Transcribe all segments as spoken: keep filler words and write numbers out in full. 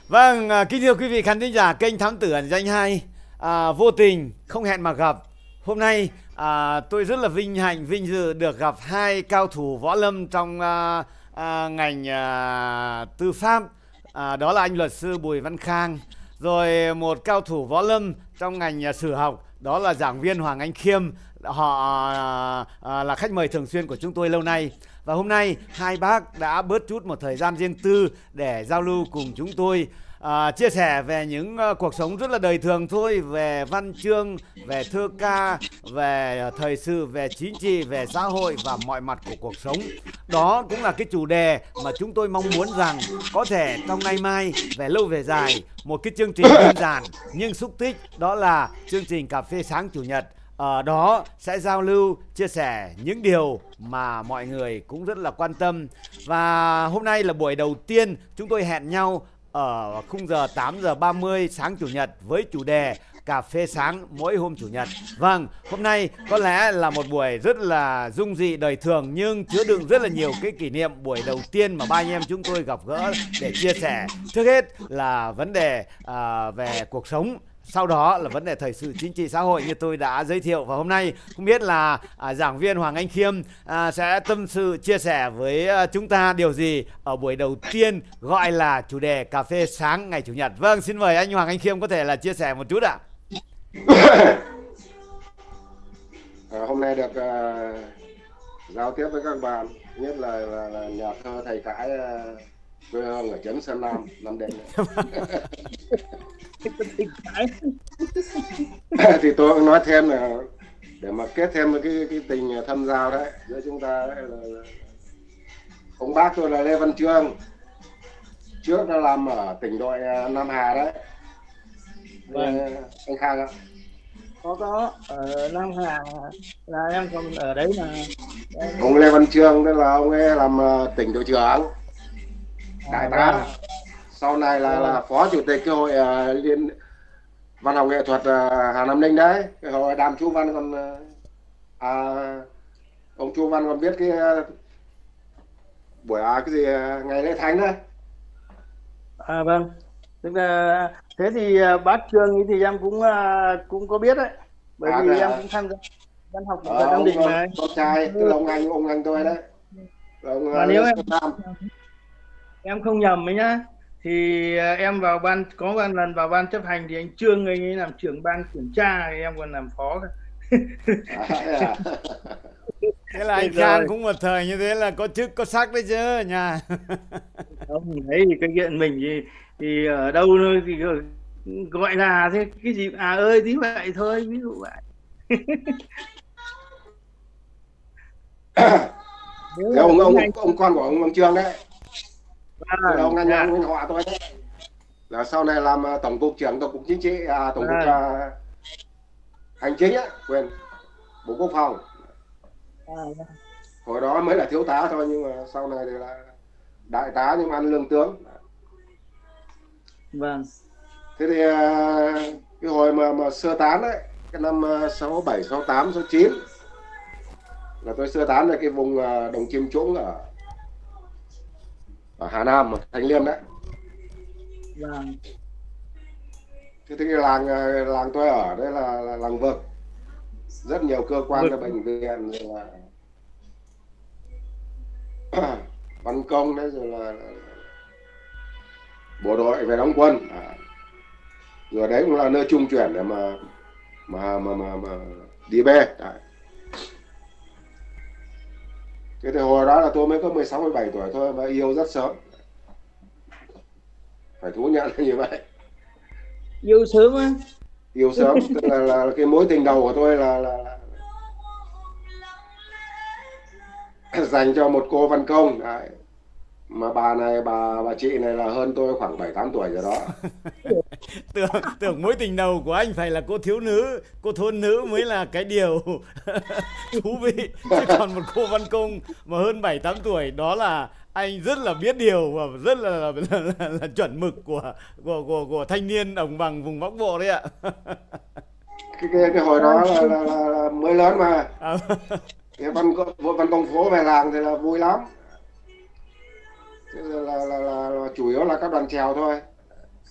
Vâng, à, kính thưa quý vị khán thính giả kênh Thám Tử Ẩn Danh hai, à, vô tình không hẹn mà gặp. Hôm nay à, tôi rất là vinh hạnh, vinh dự được gặp hai cao thủ võ lâm trong à, à, ngành à, tư pháp. À, đó là anh luật sư Bùi Văn Khang, rồi một cao thủ võ lâm trong ngành à, sử học, đó là giảng viên Hoàng Anh Khiêm. Họ à, à, là khách mời thường xuyên của chúng tôi lâu nay. Và hôm nay hai bác đã bớt chút một thời gian riêng tư để giao lưu cùng chúng tôi, à, chia sẻ về những uh, cuộc sống rất là đời thường thôi, về văn chương, về thơ ca, về uh, thời sự, về chính trị, về xã hội và mọi mặt của cuộc sống. Đó cũng là cái chủ đề mà chúng tôi mong muốn rằng có thể trong ngày mai về lâu về dài, một cái chương trình đơn giản nhưng xúc tích, đó là chương trình cà phê sáng chủ nhật. Ở đó sẽ giao lưu, chia sẻ những điều mà mọi người cũng rất là quan tâm. Và hôm nay là buổi đầu tiên chúng tôi hẹn nhau ở khung giờ tám giờ ba mươi sáng chủ nhật với chủ đề cà phê sáng mỗi hôm chủ nhật. Vâng, hôm nay có lẽ là một buổi rất là dung dị đời thường nhưng chứa đựng rất là nhiều cái kỷ niệm buổi đầu tiên mà ba anh em chúng tôi gặp gỡ để chia sẻ. Trước hết là vấn đề à, về cuộc sống, sau đó là vấn đề thời sự chính trị xã hội như tôi đã giới thiệu. Và hôm nay không biết là à, giảng viên Hoàng Anh Khiêm à, sẽ tâm sự chia sẻ với à, chúng ta điều gì ở buổi đầu tiên gọi là chủ đề cà phê sáng ngày chủ nhật. Vâng, xin mời anh Hoàng Anh Khiêm có thể là chia sẻ một chút ạ. À, hôm nay được uh, giao tiếp với các bạn, nhất là, là, là nhà thơ thầy Cãi uh, quê hương ở trấn Sơn Nam, Nam Định. Thì tôi cũng nói thêm là để mà kết thêm cái, cái tình thâm giao đấy giữa chúng ta đấy, là, là ông bác tôi là Lê Văn Trương, trước đã làm ở tỉnh đội Nam Hà đấy. Vâng. Anh Khang ạ. có có ở Nam Hà là em còn ở đấy mà. Em... ông Lê Văn Trương đó là ông ấy làm uh, tỉnh đội trưởng, đại tá, à, sau này là, là phó chủ tịch cái hội uh, liên văn học nghệ thuật uh, Hà Nam Ninh đấy, cái hội Đàm Chu Văn còn uh, à, ông Chu Văn còn biết cái uh, buổi à, cái gì uh, ngày lễ thánh đấy. À vâng, tức là thế thì uh, bác Trương ấy thì em cũng uh, cũng có biết đấy, bởi à, vì em cũng tham gia văn học nghệ thuật Nam Định mà. Con trai tức là ông anh ông anh tôi đấy. Ông, mà uh, nếu em em không nhầm ấy nhá, thì uh, em vào ban, có ban lần vào ban chấp hành thì anh Trương anh ấy làm trưởng ban kiểm tra, thì em còn làm phó. À, thế là anh Khang cũng một thời như thế là có chức có sắc đấy chứ nhà. Không, đấy thì cái chuyện mình thì, thì ở đâu thì gọi là thế, cái gì à ơi tí vậy thôi, ví dụ vậy. Thế ông, ông, ông, ông con của ông, ông Trương đấy, à, là ông anh dạ. ông họ tôi đấy, là sau này làm tổng cục trưởng tổng cục chính trị, à, tổng à. cục uh, hành chính á, quên, bộ quốc phòng. à. Hồi đó mới là thiếu tá thôi, nhưng mà sau này thì là đại tá nhưng mà ăn lương tướng. Vâng. Thế thì uh, cái hồi mà mà sơ tán đấy, cái năm uh, sáu bảy, sáu tám, sáu chín là tôi sơ tán ở cái vùng uh, Đồng Chim Trũng ở ở Hà Nam, ở Thanh Liêm đấy. Vâng. Thế thì cái làng uh, làng tôi ở đây là, là làng vực, rất nhiều cơ quan, là bệnh viện, rồi là văn công đấy, rồi là, là bộ đội về đóng quân, à, rồi đấy cũng là nơi trung chuyển để mà mà mà mà, mà đi bê. Đấy. Thế thì hồi đó là tôi mới có mười sáu mười bảy tuổi thôi mà yêu rất sớm, phải thú nhận là như vậy. Yêu sớm á? Yêu sớm, tức là, là cái mối tình đầu của tôi là, là, là dành cho một cô văn công. Đấy. Mà bà này, bà bà chị này là hơn tôi khoảng bảy tám tuổi rồi đó. tưởng tưởng mối tình đầu của anh phải là cô thiếu nữ, cô thôn nữ mới là cái điều thú vị, chứ còn một cô văn công mà hơn bảy tám tuổi đó là anh rất là biết điều và rất là là, là, là, là chuẩn mực của của của của thanh niên đồng bằng vùng Bắc Bộ đấy ạ. cái, cái cái hồi đó là, là, là, là mới lớn mà. À. Cái văn văn công phố về làng thì là vui lắm. Là, là, là, là, là chủ yếu là các đoàn chèo thôi.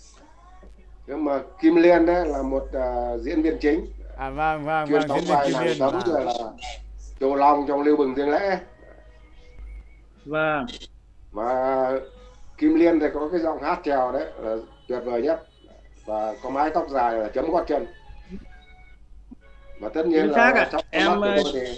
Nhưng mà Kim Liên đấy là một uh, diễn viên chính. À vâng vâng chuyên vâng, đóng diễn viên vai Kim nàng Liên. Tấm À. rồi là Châu Long trong Lưu Bừng Tiếng Lễ. Vâng. Và Kim Liên thì có cái giọng hát chèo đấy là tuyệt vời nhất, và có mái tóc dài là chấm gót chân. Và tất nhiên Chính là xác ạ. trong Em mắt của tôi thì,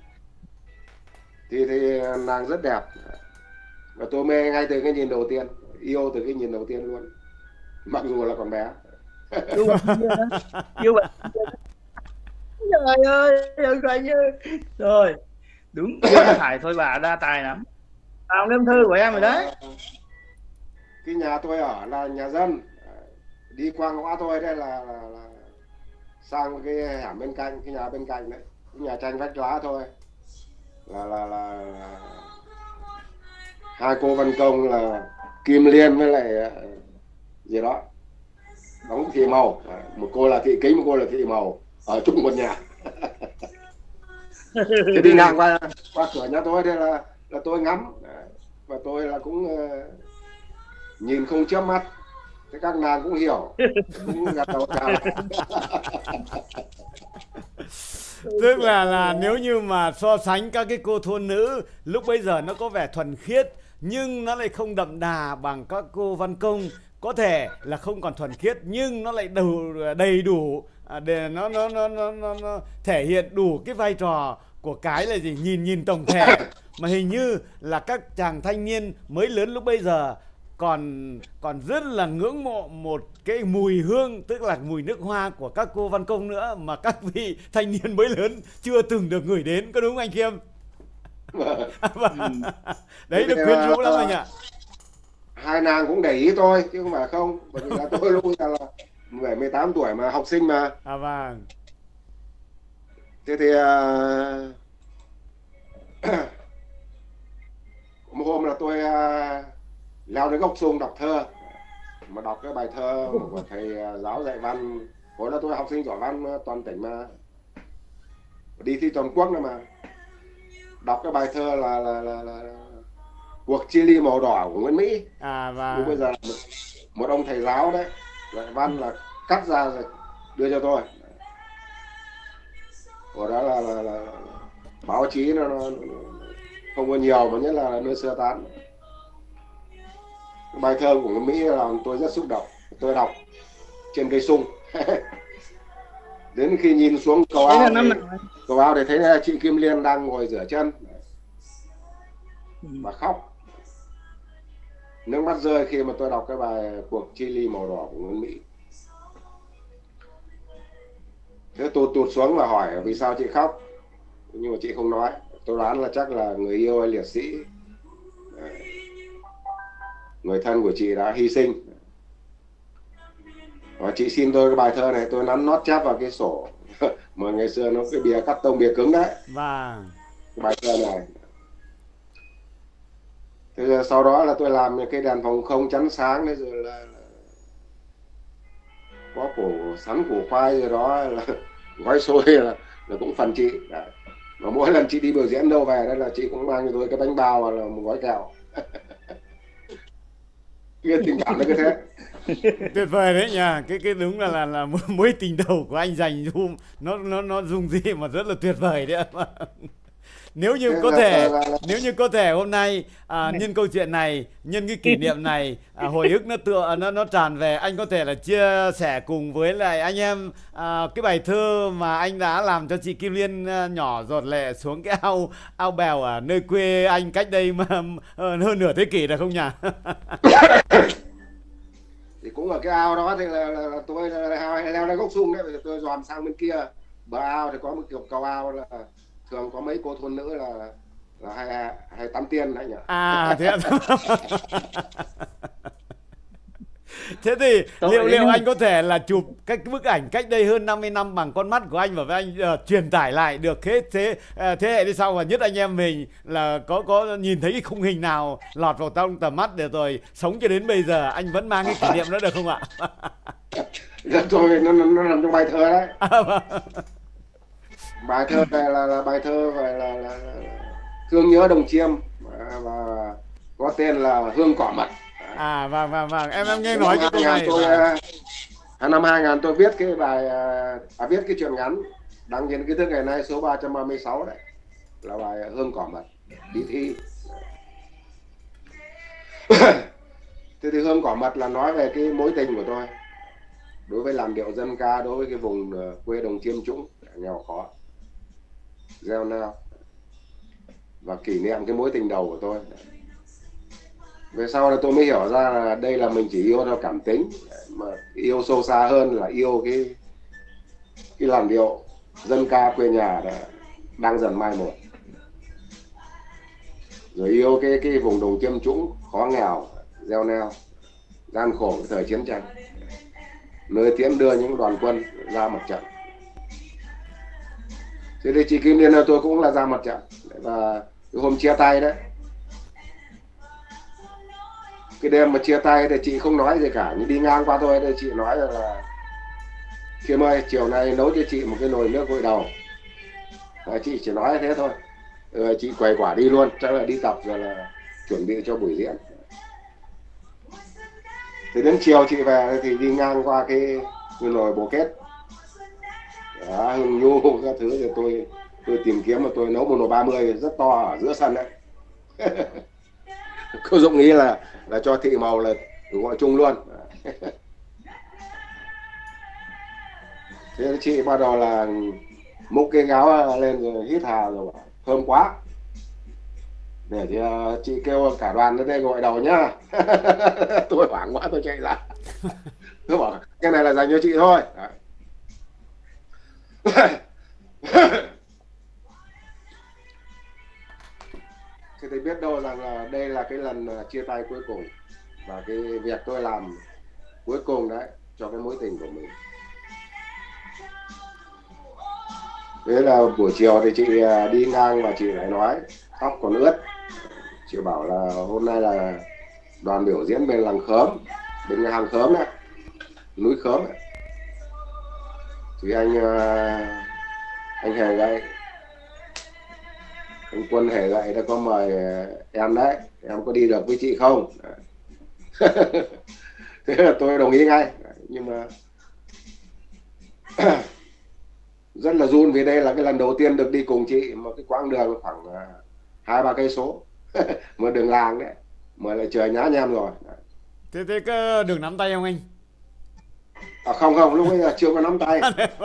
thì thì nàng rất đẹp, và tôi mê ngay từ cái nhìn đầu tiên, yêu từ cái nhìn đầu tiên luôn, mặc dù là còn bé. yêu bạn yêu bạn trời ơi yêu anh ơi. Rồi đúng, yêu phải thôi bà đa tài lắm. Tao ngâm thơ của em rồi đấy. Cái nhà tôi ở là nhà dân, đi qua ngõ tôi đây là, là, là sang cái hẻm bên cạnh, cái nhà bên cạnh đấy, cái nhà tranh vách lá thôi là là là, là hai cô văn công là Kim Liên với lại gì đó đóng Thị Màu, một cô là Thị Kính, một cô là Thị Màu, ở chung một nhà. Thế đi ngang qua qua cửa nhà tôi đây là là tôi ngắm, và tôi là cũng uh, nhìn không chớp mắt. Thế các nàng cũng hiểu, cũng gật đầu chào. Tức là là nếu như mà so sánh các cái cô thôn nữ lúc bây giờ nó có vẻ thuần khiết, nhưng nó lại không đậm đà bằng các cô văn công. Có thể là không còn thuần khiết nhưng nó lại đủ, đầy đủ để nó nó, nó nó nó nó thể hiện đủ cái vai trò của cái là gì, nhìn nhìn tổng thể. Mà hình như là các chàng thanh niên mới lớn lúc bây giờ còn còn rất là ngưỡng mộ một cái mùi hương, tức là mùi nước hoa của các cô văn công nữa, mà các vị thanh niên mới lớn chưa từng được ngửi đến, có đúng không anh Khiêm? Đấy, được quyến rũ lắm anh ạ. Hai nàng cũng để ý tôi chứ không phải không, bởi vì là tôi lúc bây giờ là mười mười tám tuổi mà, học sinh mà. À vâng. Thế thì uh... một hôm là tôi uh... leo đến gốc sung đọc thơ, mà đọc cái bài thơ của thầy giáo dạy văn, hồi đó tôi học sinh giỏi văn toàn tỉnh mà, đi thi toàn quốc nữa mà. Đọc cái bài thơ là là là, là, là Cuộc Chia Ly Màu Đỏ của Nguyễn Mỹ. À và lúc bây giờ một, một ông thầy giáo đấy dạy văn là cắt ra rồi đưa cho tôi. Hồi đó là, là, là, là báo chí nó, nó không có nhiều, mà nhất là nơi sơ tán. Bài thơ của Nguyễn Mỹ làm tôi rất xúc động. Tôi đọc trên cây sung. Đến khi nhìn xuống cầu ao thì, cầu ao thì thấy chị Kim Liên đang ngồi rửa chân và khóc. Nước mắt rơi khi mà tôi đọc cái bài Cuộc Chia Ly Màu Đỏ của Nguyễn Mỹ. Thế tôi tụt xuống và hỏi vì sao chị khóc, nhưng mà chị không nói. Tôi đoán là chắc là người yêu hay liệt sĩ, người thân của chị đã hy sinh. Và chị xin tôi cái bài thơ này, tôi nắn nót chép vào cái sổ mà ngày xưa nó cái bìa cắt tông, bìa cứng đấy. Vâng. Cái bài thơ này. Thế giờ sau đó là tôi làm cái đèn phòng không chắn sáng đấy, rồi là, là có củ sắn củ khoai rồi đó, là gói xôi là, là cũng phần chị. Đấy. Mà mỗi lần chị đi biểu diễn đâu về đây là chị cũng mang cho tôi cái bánh bao là một gói kẹo. Cái tình cảm nó cứ thế. Tuyệt vời đấy nha, cái cái đúng là là là mối tình đầu của anh dành cho nó nó nó dùng gì mà rất là tuyệt vời đấy. Nếu như có thể, nếu như có thể hôm nay à, nhân câu chuyện này, nhân cái kỷ niệm này, à, hồi ức nó tựa nó nó tràn về, anh có thể là chia sẻ cùng với lại anh em à, cái bài thơ mà anh đã làm cho chị Kim Liên à, nhỏ giọt lệ xuống cái ao ao bèo ở nơi quê anh cách đây mà hơn nửa thế kỷ được không nhỉ? Thì cũng ở cái ao đó thì là, là, là tôi là, leo lên gốc sung đấy, tôi dòm sang bên kia bờ ao thì có một kiểu cầu ao là thường có mấy cô thôn nữ là là hay hay tắm tiên đấy nhỉ. À thế. Thế thì Tội liệu liệu anh có thể là chụp các bức ảnh cách đây hơn năm mươi năm bằng con mắt của anh và với anh uh, truyền tải lại được hết thế uh, thế hệ đi sau, và nhất anh em mình là có có nhìn thấy cái khung hình nào lọt vào trong tầm mắt để rồi sống cho đến bây giờ anh vẫn mang cái kỷ niệm đó được không ạ? Rồi nó, nó nằm trong bài thơ đấy. Bài thơ này là, là bài thơ về là, là, là thương nhớ đồng chiêm và, và có tên là Hương Cỏ Mật. À vâng vâng vâng, em em nghe nói cái câu nhà này. Tôi, Năm hai nghìn tôi viết cái bài à, viết cái truyện ngắn đăng trên kiến thức ngày nay số ba trăm ba mươi sáu đấy, là bài Hương Cỏ Mật đi thi. Thế thì Hương Cỏ Mật là nói về cái mối tình của tôi đối với làn điệu dân ca, đối với cái vùng quê đồng Chiêm Trũng nghèo khó, gieo neo, và kỷ niệm cái mối tình đầu của tôi. Về sau là tôi mới hiểu ra là đây là mình chỉ yêu theo cảm tính, mà yêu sâu xa hơn là yêu cái cái làn điệu dân ca quê nhà đã đang dần mai một, rồi yêu cái cái vùng đồng Chiêm Trũng khó nghèo, gieo neo, gian khổ cái thời chiến tranh, nơi tiễn đưa những đoàn quân ra mặt trận. Thế thì chị Kim Liên là tôi cũng là ra mặt trận. Và cái hôm chia tay đấy, cái đêm mà chia tay thì chị không nói gì cả, nhưng đi ngang qua tôi thì chị nói là Kim ơi, chiều nay nấu cho chị một cái nồi nước gội đầu. Và chị chỉ nói thế thôi. Rồi chị quầy quả đi luôn, chắc là đi tập rồi là chuẩn bị cho buổi diễn. Thì đến chiều chị về thì đi ngang qua cái, cái nồi bồ kết, đó, hương nhu các thứ, thì tôi tôi tìm kiếm mà tôi nấu một nồi ba mươi rất to ở giữa sân đấy. Cô Dũng nghĩ là là cho thị màu là gọi chung luôn. Thế chị bắt đầu là múc cái gáo lên rồi hít hà rồi bảo thơm quá, để thì chị kêu cả đoàn đến đây gội đầu nhá. Tôi hoảng quá tôi chạy ra. Tôi bảo cái này là dành cho chị thôi. Thì tôi biết đâu rằng là đây là cái lần chia tay cuối cùng, và cái việc tôi làm cuối cùng đấy cho cái mối tình của mình. Thế là buổi chiều thì chị đi ngang và chị lại nói, tóc còn ướt, chị bảo là hôm nay là đoàn biểu diễn bên làng Khớm, bên hàng Khớm đấy, núi Khớm đấy. Thì anh anh Hề Gậy, anh Quân Hề Gậy đã có mời em đấy, em có đi được với chị không? Thế là tôi đồng ý ngay, nhưng mà rất là run vì đây là cái lần đầu tiên được đi cùng chị một cái quãng đường khoảng hai ba cây số, mà đường làng đấy, mà lại trời nhá nhem rồi. Thế thế có được nắm tay không anh? À, không không, lúc ấy chưa có nắm tay.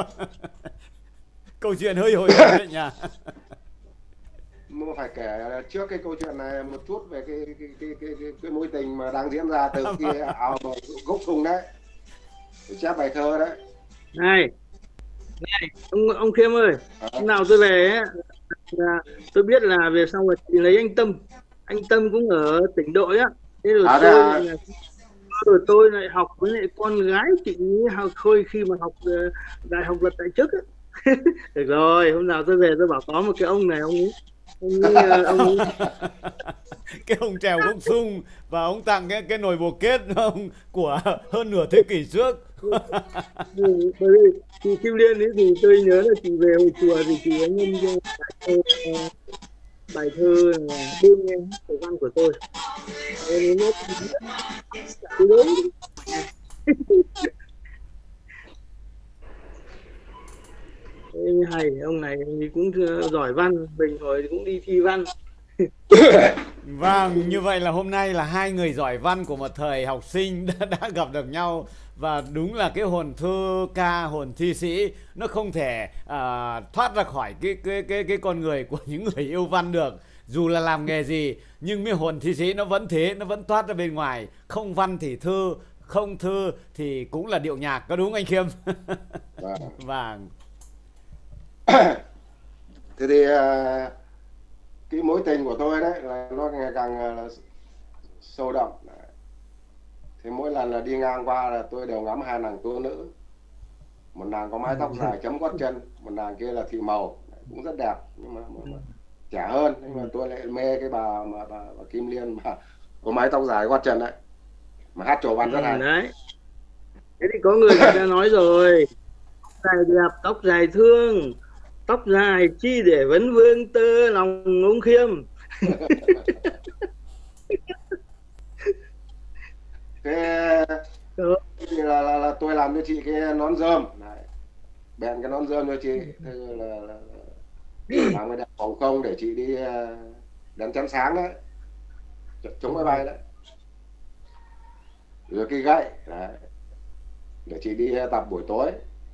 Câu chuyện hơi hồi hộp đấy nhỉ. Mà phải kể trước cái câu chuyện này một chút về cái cái cái cái, cái, cái mối tình mà đang diễn ra từ khi áo gốc thùng đấy, chép bài thơ đấy. Này, này ông ông Khiêm ơi, à. Hôm nào tôi về ấy, là tôi biết là về sau rồi chị lấy anh Tâm, anh Tâm cũng ở tỉnh đội á. Thế rồi à, tôi à. Rồi tôi lại học với lại con gái chị học khôi khi mà học đại học luật tại chức á. Được rồi, hôm nào tôi về tôi bảo có một cái ông này, ông ấy ông ấy, ông ấy... cái ông trèo gốc sung và ông tặng cái cái nồi bồ kết ông của hơn nửa thế kỷ trước. Bởi vì chị Kim Liên ấy thì tôi nhớ là chị về hồi chùa thì chị ấy nhân cho bài thơ, bài thơ là đêm nghe khẩu văn của tôi. Em nói đúng. Em hay, ông này thì cũng giỏi văn, mình hồi cũng đi thi văn. Vâng, như vậy là hôm nay là hai người giỏi văn của một thời học sinh đã, đã gặp được nhau. Và đúng là cái hồn thơ ca, hồn thi sĩ nó không thể à, thoát ra khỏi cái, cái, cái, cái con người của những người yêu văn được. Dù là làm nghề gì, nhưng cái hồn thi sĩ nó vẫn thế, nó vẫn thoát ra bên ngoài. Không văn thì thơ, không thơ thì cũng là điệu nhạc, có đúng anh Khiêm? Vâng. Vâng. Thế thì cái mối tình của tôi đấy là nó ngày càng là sâu đậm. Thì mỗi lần là đi ngang qua là tôi đều ngắm hai nàng tú nữ. Một nàng có mái tóc dài chấm gót chân, một nàng kia là thị màu, cũng rất đẹp, nhưng mà, mà, mà trẻ hơn. Nhưng mà tôi lại mê cái bà mà bà, bà Kim Liên mà có mái tóc dài gót chân đấy, mà hát trầu văn rất hay. Đấy. Thế thì có người người ta nói rồi, tóc dài đẹp, tóc dài thương, tóc dài chi để vấn vương tơ lòng ông Khiêm. Thế Ừ. là, là, là tôi làm cho chị cái nón rơm đấy, bèn cái nón rơm cho chị, thế là, là, là làm cái đèn phòng không để chị đi uh, đèn chắn sáng đấy, chống máy bay đấy, rồi cái gậy đấy, để chị đi tập buổi tối.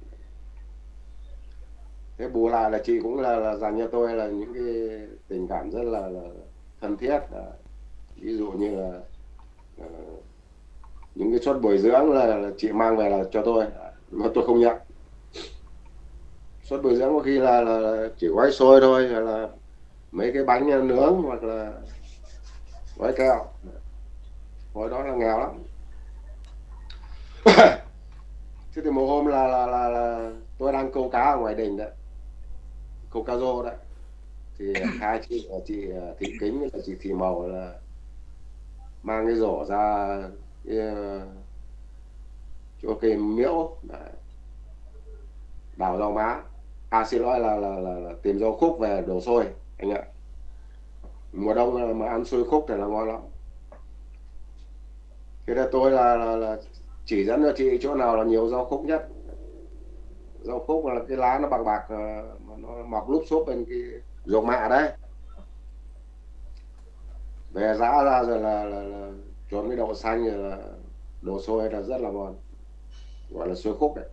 Thế bù lại là chị cũng là, là dành cho tôi là những cái tình cảm rất là, là thân thiết đấy. Ví dụ như là uh, những cái suất bồi dưỡng là, là chị mang về là cho tôi mà tôi không nhận. Suất bồi dưỡng có khi là, là chỉ gói xôi thôi, hoặc là mấy cái bánh nướng, hoặc là gói kẹo. Hồi đó là nghèo lắm. Thế thì một hôm là, là, là, là tôi đang câu cá ở ngoài đình đấy, câu cá rô đấy, thì hai chị chị Thị Kính với chị Thị Màu là mang cái rổ ra cái, chỗ cây miễu đấy, đào rau má, à xin lỗi là, là, là, là tìm rau khúc về đổ xôi anh ạ. Mùa đông mà ăn xôi khúc thì là ngon lắm. Thế là tôi là, là, là chỉ dẫn cho chị chỗ nào là nhiều rau khúc nhất. Rau khúc là cái lá nó bạc bạc mà nó mọc lúp xúp bên cái ruộng mạ đấy, về giã ra rồi là, là, là trộn với đậu xanh rồi là đổ xôi là rất là ngon, gọi là xôi khúc đấy.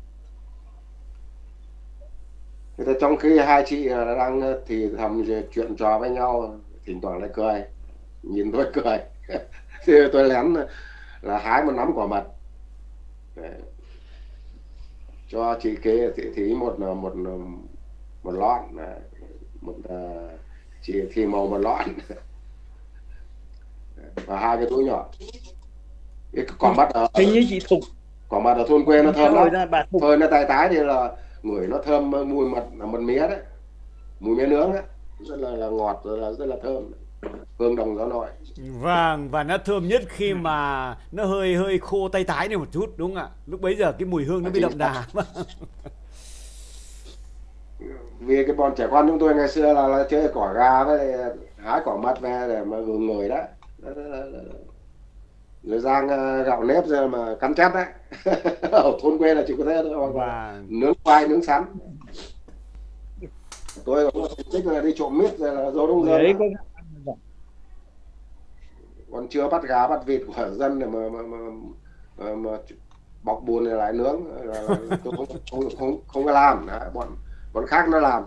Thế thì trong khi hai chị đang thì thầm chuyện trò với nhau, thỉnh thoảng lại cười, nhìn tôi cười. Thì tôi lén là hái một nắm quả mật để cho chị kế thì, thì một một một lon, một chị Thì Màu một lon và hai cái túi nhỏ. Cái quả mật ở hình như chị Thục, quả mật ở thôn quê nó thơm lắm, bà Thục. phơi nó tái tái thì là ngửi nó thơm mùi mật, là mật mía đấy, mùi mía nướng đấy, rất là, là ngọt, rồi là rất là thơm, hương đồng gió nội. Vâng, và nó thơm nhất khi mà nó hơi hơi khô tay tái này một chút, đúng không ạ? Lúc bấy giờ cái mùi hương nó bị đậm đà. Vì cái bọn trẻ con chúng tôi ngày xưa là, là chơi cỏ gà với hái cỏ mật về để mà gừng người đó, rồi rang gạo nếp ra mà cắn chét đấy. Ở thôn quê là chỉ có thế thôi, hoặc là nướng khoai, nướng sắn. Tôi cũng thích là đi trộm mít rồi là dấu đông dân, còn chưa bắt gà bắt vịt của dân để mà, mà, mà, mà, mà bọc bùn này lại nướng là, là tôi không không không không có làm đấy, bọn bọn khác nó làm.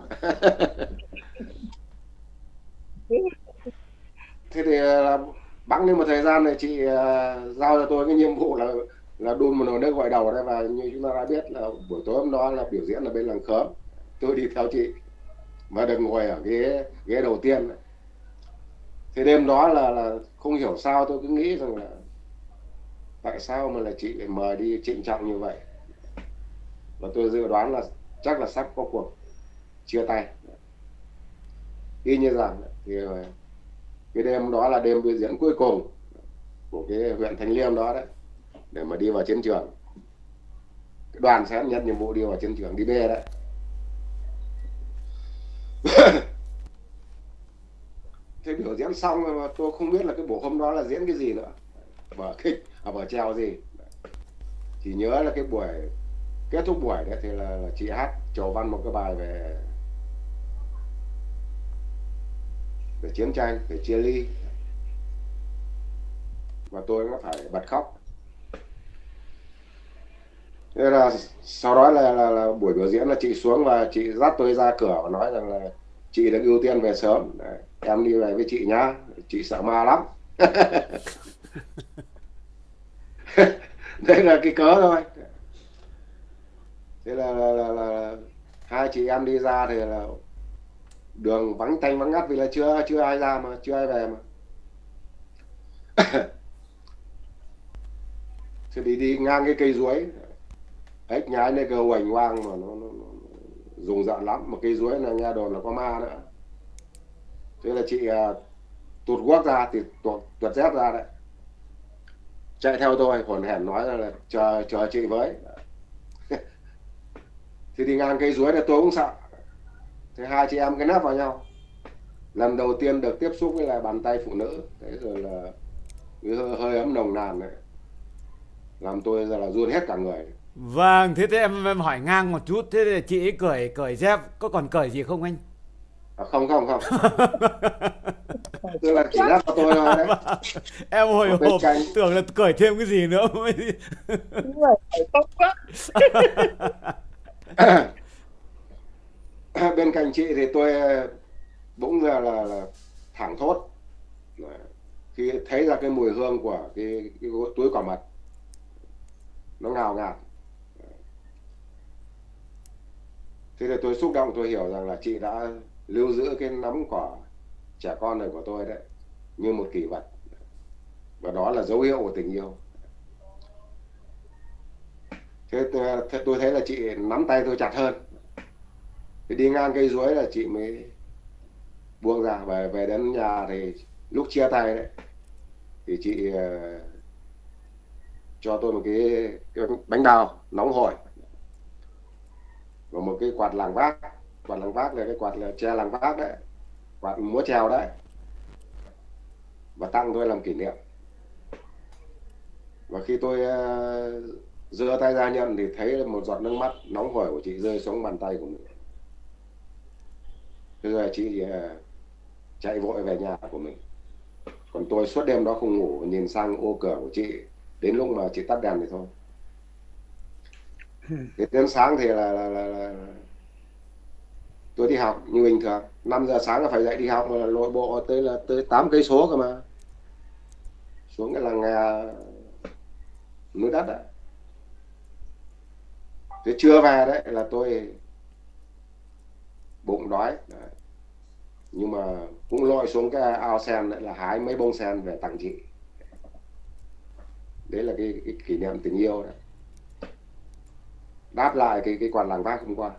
Thế thì là bẵng lên một thời gian này chị uh, giao cho tôi cái nhiệm vụ là là đun một nồi nước gội đầu đấy, và như chúng ta đã biết là buổi tối hôm đó là biểu diễn ở bên làng Khớm, tôi đi theo chị mà được ngồi ở ghế ghế đầu tiên đấy. Thế đêm đó là là không hiểu sao tôi cứ nghĩ rằng là tại sao mà là chị lại mời đi trịnh trọng như vậy, và tôi dự đoán là chắc là sắp có cuộc chia tay. Y như rằng thì cái đêm đó là đêm biểu diễn cuối cùng của cái huyện Thanh Liêm đó đấy, để mà đi vào chiến trường. Cái đoàn sẽ nhận nhiệm vụ đi vào chiến trường, đi bê đấy. Thế biểu diễn xong mà tôi không biết là cái buổi hôm đó là diễn cái gì nữa, vở kịch à vở trèo gì, chỉ nhớ là cái buổi kết thúc buổi đấy thì là, là chị hát chầu văn một cái bài về về chiến tranh, về chia ly, và tôi cũng phải bật khóc. Thế là sau đó là, là, là buổi biểu diễn là chị xuống và chị dắt tôi ra cửa và nói rằng là chị được ưu tiên về sớm. Đấy, em đi về với chị nhá, chị sợ ma lắm. Đây là cái cớ thôi. Thế là, là, là, là hai chị em đi ra thì là đường vắng tanh vắng ngắt vì là chưa chưa ai ra mà chưa ai về mà. Thì đi đi ngang cái cây ruối, ếch nhái này cơ hoành hoang mà nó, nó, nó rùng rợn lắm, một cây ruối là nghe đồn là có ma nữa. Thế là chị uh, tụt guốc ra thì tuột tuột dép ra đấy, chạy theo tôi hồn hển nói là, là chờ chờ chị với. Thì đi ngang cây ruối là tôi cũng sợ. Thì hai chị em cái nắp vào nhau, lần đầu tiên được tiếp xúc với lại bàn tay phụ nữ, thế rồi là hơi, hơi ấm nồng nàn này. làm tôi giờ là run hết cả người. Vâng, thế thế em, em hỏi ngang một chút, thế thì chị ấy cởi cởi dép có còn cởi gì không anh? À, không không không, tức là chỉ dắt cho tôi thôi đấy. Em hồi Ở bên hộp cạnh tưởng là cởi thêm cái gì nữa. bên cạnh chị thì tôi bỗng ra là, là thẳng thốt khi thấy ra cái mùi hương của cái, cái túi cỏ mật nó ngào ngạt. Thế thì tôi xúc động, tôi hiểu rằng là chị đã lưu giữ cái nắm cỏ trẻ con này của tôi đấy như một kỷ vật, và đó là dấu hiệu của tình yêu. Thế, thế tôi thấy là chị nắm tay tôi chặt hơn. Thì đi ngang cây suối là chị mới buông ra. Về về đến nhà thì lúc chia tay đấy thì chị uh, cho tôi một cái, cái bánh bao nóng hổi và một cái quạt làng vác. Quạt làng vác là cái quạt là tre làng vác đấy, quạt múa trèo đấy, và tặng tôi làm kỷ niệm. Và khi tôi uh, giơ tay ra nhận thì thấy một giọt nước mắt nóng hổi của chị rơi xuống bàn tay của mình. Thế rồi chị uh, chạy vội về nhà của mình. Còn tôi suốt đêm đó không ngủ, nhìn sang ô cửa của chị đến lúc mà chị tắt đèn thì thôi. Thế đến sáng thì là, là, là, là tôi đi học như bình thường. Năm giờ sáng là phải dậy đi học, mà là lội bộ tới là tới tám cây số cơ mà. Xuống cái làng nghề núi đất ạ. Thế trưa về đấy là tôi bụng đói đấy. Nhưng mà cũng lội xuống cái ao sen đấy là hái mấy bông sen về tặng chị. Đấy là cái, cái kỷ niệm tình yêu đấy. Đáp lại cái, cái quạt làng vác hôm qua.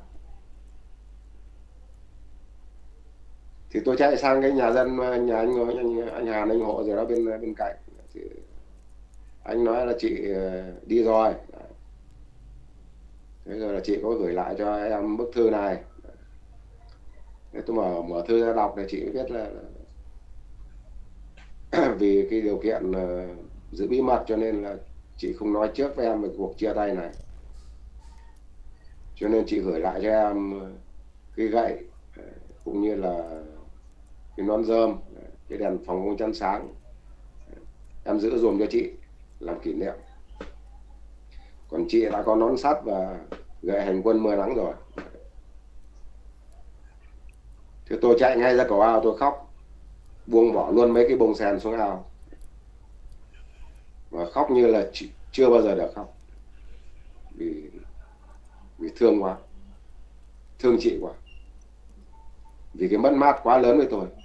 Thì tôi chạy sang cái nhà dân, nhà anh anh, anh Hàn, anh Hộ rồi đó bên bên cạnh. Thì anh nói là chị đi rồi. Thế rồi là chị có gửi lại cho em bức thư này. Thế tôi mở mở thư ra đọc thì chị biết là, là vì cái điều kiện uh, giữ bí mật cho nên là chị không nói trước với em về cuộc chia tay này. Cho nên chị gửi lại cho em cái gậy cũng như là cái nón rơm, cái đèn phòng không chắn sáng. Em giữ dùm cho chị làm kỷ niệm. Còn chị đã có nón sắt và gậy hành quân mưa nắng rồi. Thì tôi chạy ngay ra cầu ao tôi khóc, buông bỏ luôn mấy cái bông sen xuống ao. Và khóc như là chưa bao giờ được khóc. Vì, vì thương quá, thương chị quá. Vì cái mất mát quá lớn với tôi.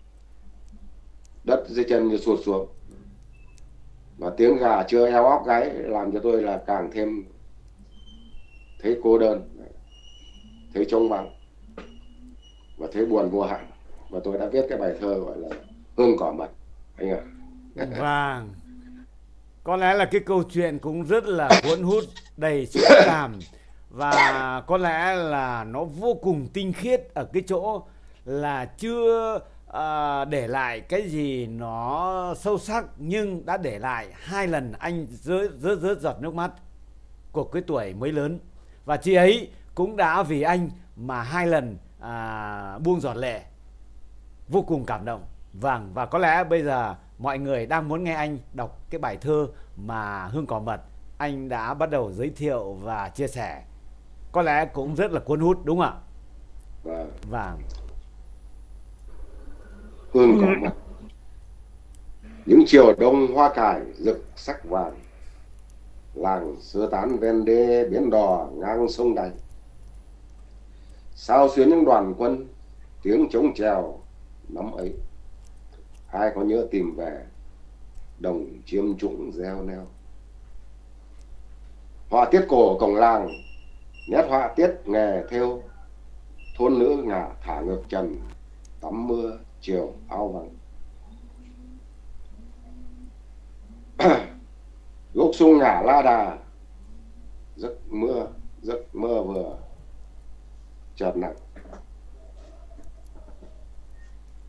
Đất dưới chân như sụt xuống. Và tiếng gà chưa eo óc gáy làm cho tôi là càng thêm thấy cô đơn, thấy trống vắng và thấy buồn vô hạn. Và tôi đã viết cái bài thơ gọi là Hương cỏ mật anh ạ. Vâng, có lẽ là cái câu chuyện cũng rất là cuốn hút, đầy xúc cảm. Và có lẽ là nó vô cùng tinh khiết ở cái chỗ là chưa à, để lại cái gì nó sâu sắc, nhưng đã để lại hai lần anh rớt rớt rớt giọt nước mắt của cái tuổi mới lớn. Và chị ấy cũng đã vì anh mà hai lần à, buông giọt lệ. Vô cùng cảm động. Vâng, và có lẽ bây giờ mọi người đang muốn nghe anh đọc cái bài thơ mà Hương cỏ mật anh đã bắt đầu giới thiệu và chia sẻ. Có lẽ cũng rất là cuốn hút đúng không ạ? Vâng. Vâng. Hương cỏ mật. Những chiều đông hoa cải rực sắc vàng, làng sơ tán ven đê biển đò ngang sông Đày. Sao xuyến những đoàn quân tiếng trống chèo năm ấy. Ai có nhớ tìm về đồng chiêm trũng reo neo. Họa tiết cổ cổng làng, nét họa tiết nghề thêu. Thôn nữ ngả thả ngược trần, tắm mưa chiều áo vàng. Gốc sung ngả la đà, giấc mưa giấc mơ vừa chợt nặng.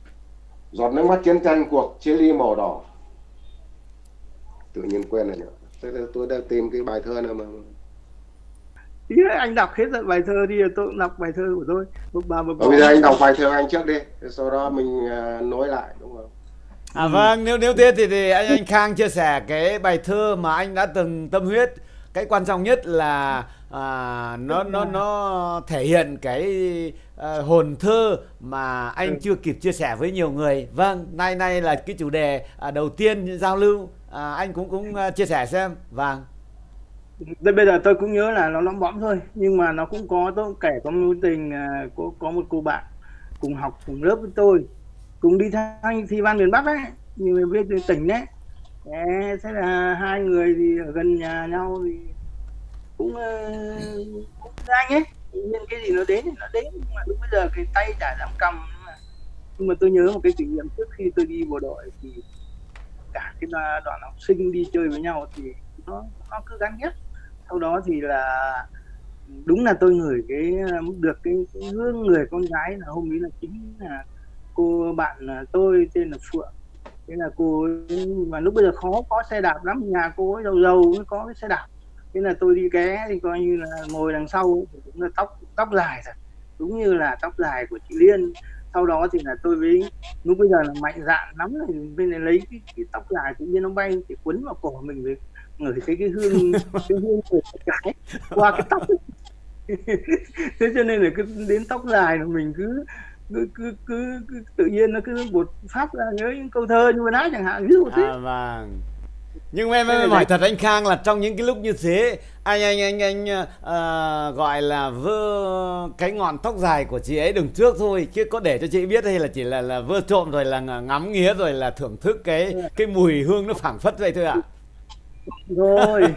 Giọt nước mắt chiến tranh cuộc chia ly màu đỏ. Tự nhiên quên rồi nữa. tôi, tôi đang tìm cái bài thơ nào mà Ý là anh đọc hết bài thơ đi, tôi cũng đọc bài thơ của tôi một bà một bây giờ anh đọc bài thơ anh trước đi, sau đó mình uh, nối lại, đúng không? À ừ. Vâng, nếu nếu thế thì, thì anh anh Khang chia sẻ cái bài thơ mà anh đã từng tâm huyết. Cái quan trọng nhất là à, nó nó nó thể hiện cái à, hồn thơ mà anh ừ. chưa kịp chia sẻ với nhiều người. Vâng, nay nay là cái chủ đề à, đầu tiên giao lưu, à, anh cũng cũng uh, chia sẻ xem. Vâng. Bây giờ tôi cũng nhớ là nó lõm bõm thôi, nhưng mà nó cũng có, tôi kể có mối tình, có có một cô bạn cùng học cùng lớp với tôi, cùng đi thanh thi văn miền Bắc ấy, như biết tỉnh đấy. Thế là hai người thì ở gần nhà nhau thì cũng cũng anh ấy, nhưng cái gì nó đến thì nó đến, nhưng mà lúc bây giờ cái tay chả dám cầm. Nhưng mà, nhưng mà tôi nhớ một cái kỷ niệm trước khi tôi đi bộ đội thì cả cái đoàn học sinh đi chơi với nhau thì nó nó cứ gắn nhất. Sau đó thì là đúng là tôi ngửi cái được cái, cái hương người con gái, là hôm ấy là chính là cô bạn tôi tên là Phượng. Thế là cô ấy, mà lúc bây giờ khó có xe đạp lắm, nhà cô ấy giàu giàu mới có cái xe đạp. Thế là tôi đi ké thì coi như là ngồi đằng sau thì cũng là tóc tóc dài thật, đúng như là tóc dài của chị Liên. Sau đó thì là tôi với lúc bây giờ là mạnh dạn lắm, là bên này lấy cái, cái tóc dài tự nhiên nó bay thì quấn vào cổ mình, với ngửi thấy cái hương cái hương của cái qua cái tóc. Thế cho nên là cứ đến tóc dài là mình cứ cứ cứ, cứ, cứ tự nhiên nó cứ bột phát ra nhớ những câu thơ như vừa nãy chẳng hạn, ví dụ thế. À, vâng. Nhưng mà em, em hỏi thật anh Khang là trong những cái lúc như thế, anh anh anh anh uh, gọi là vơ cái ngọn tóc dài của chị ấy đằng trước thôi, chứ có để cho chị biết hay là chỉ là là vơ trộm rồi là ngắm nghía rồi là thưởng thức cái cái mùi hương nó phảng phất vậy thôi ạ? À? Rồi.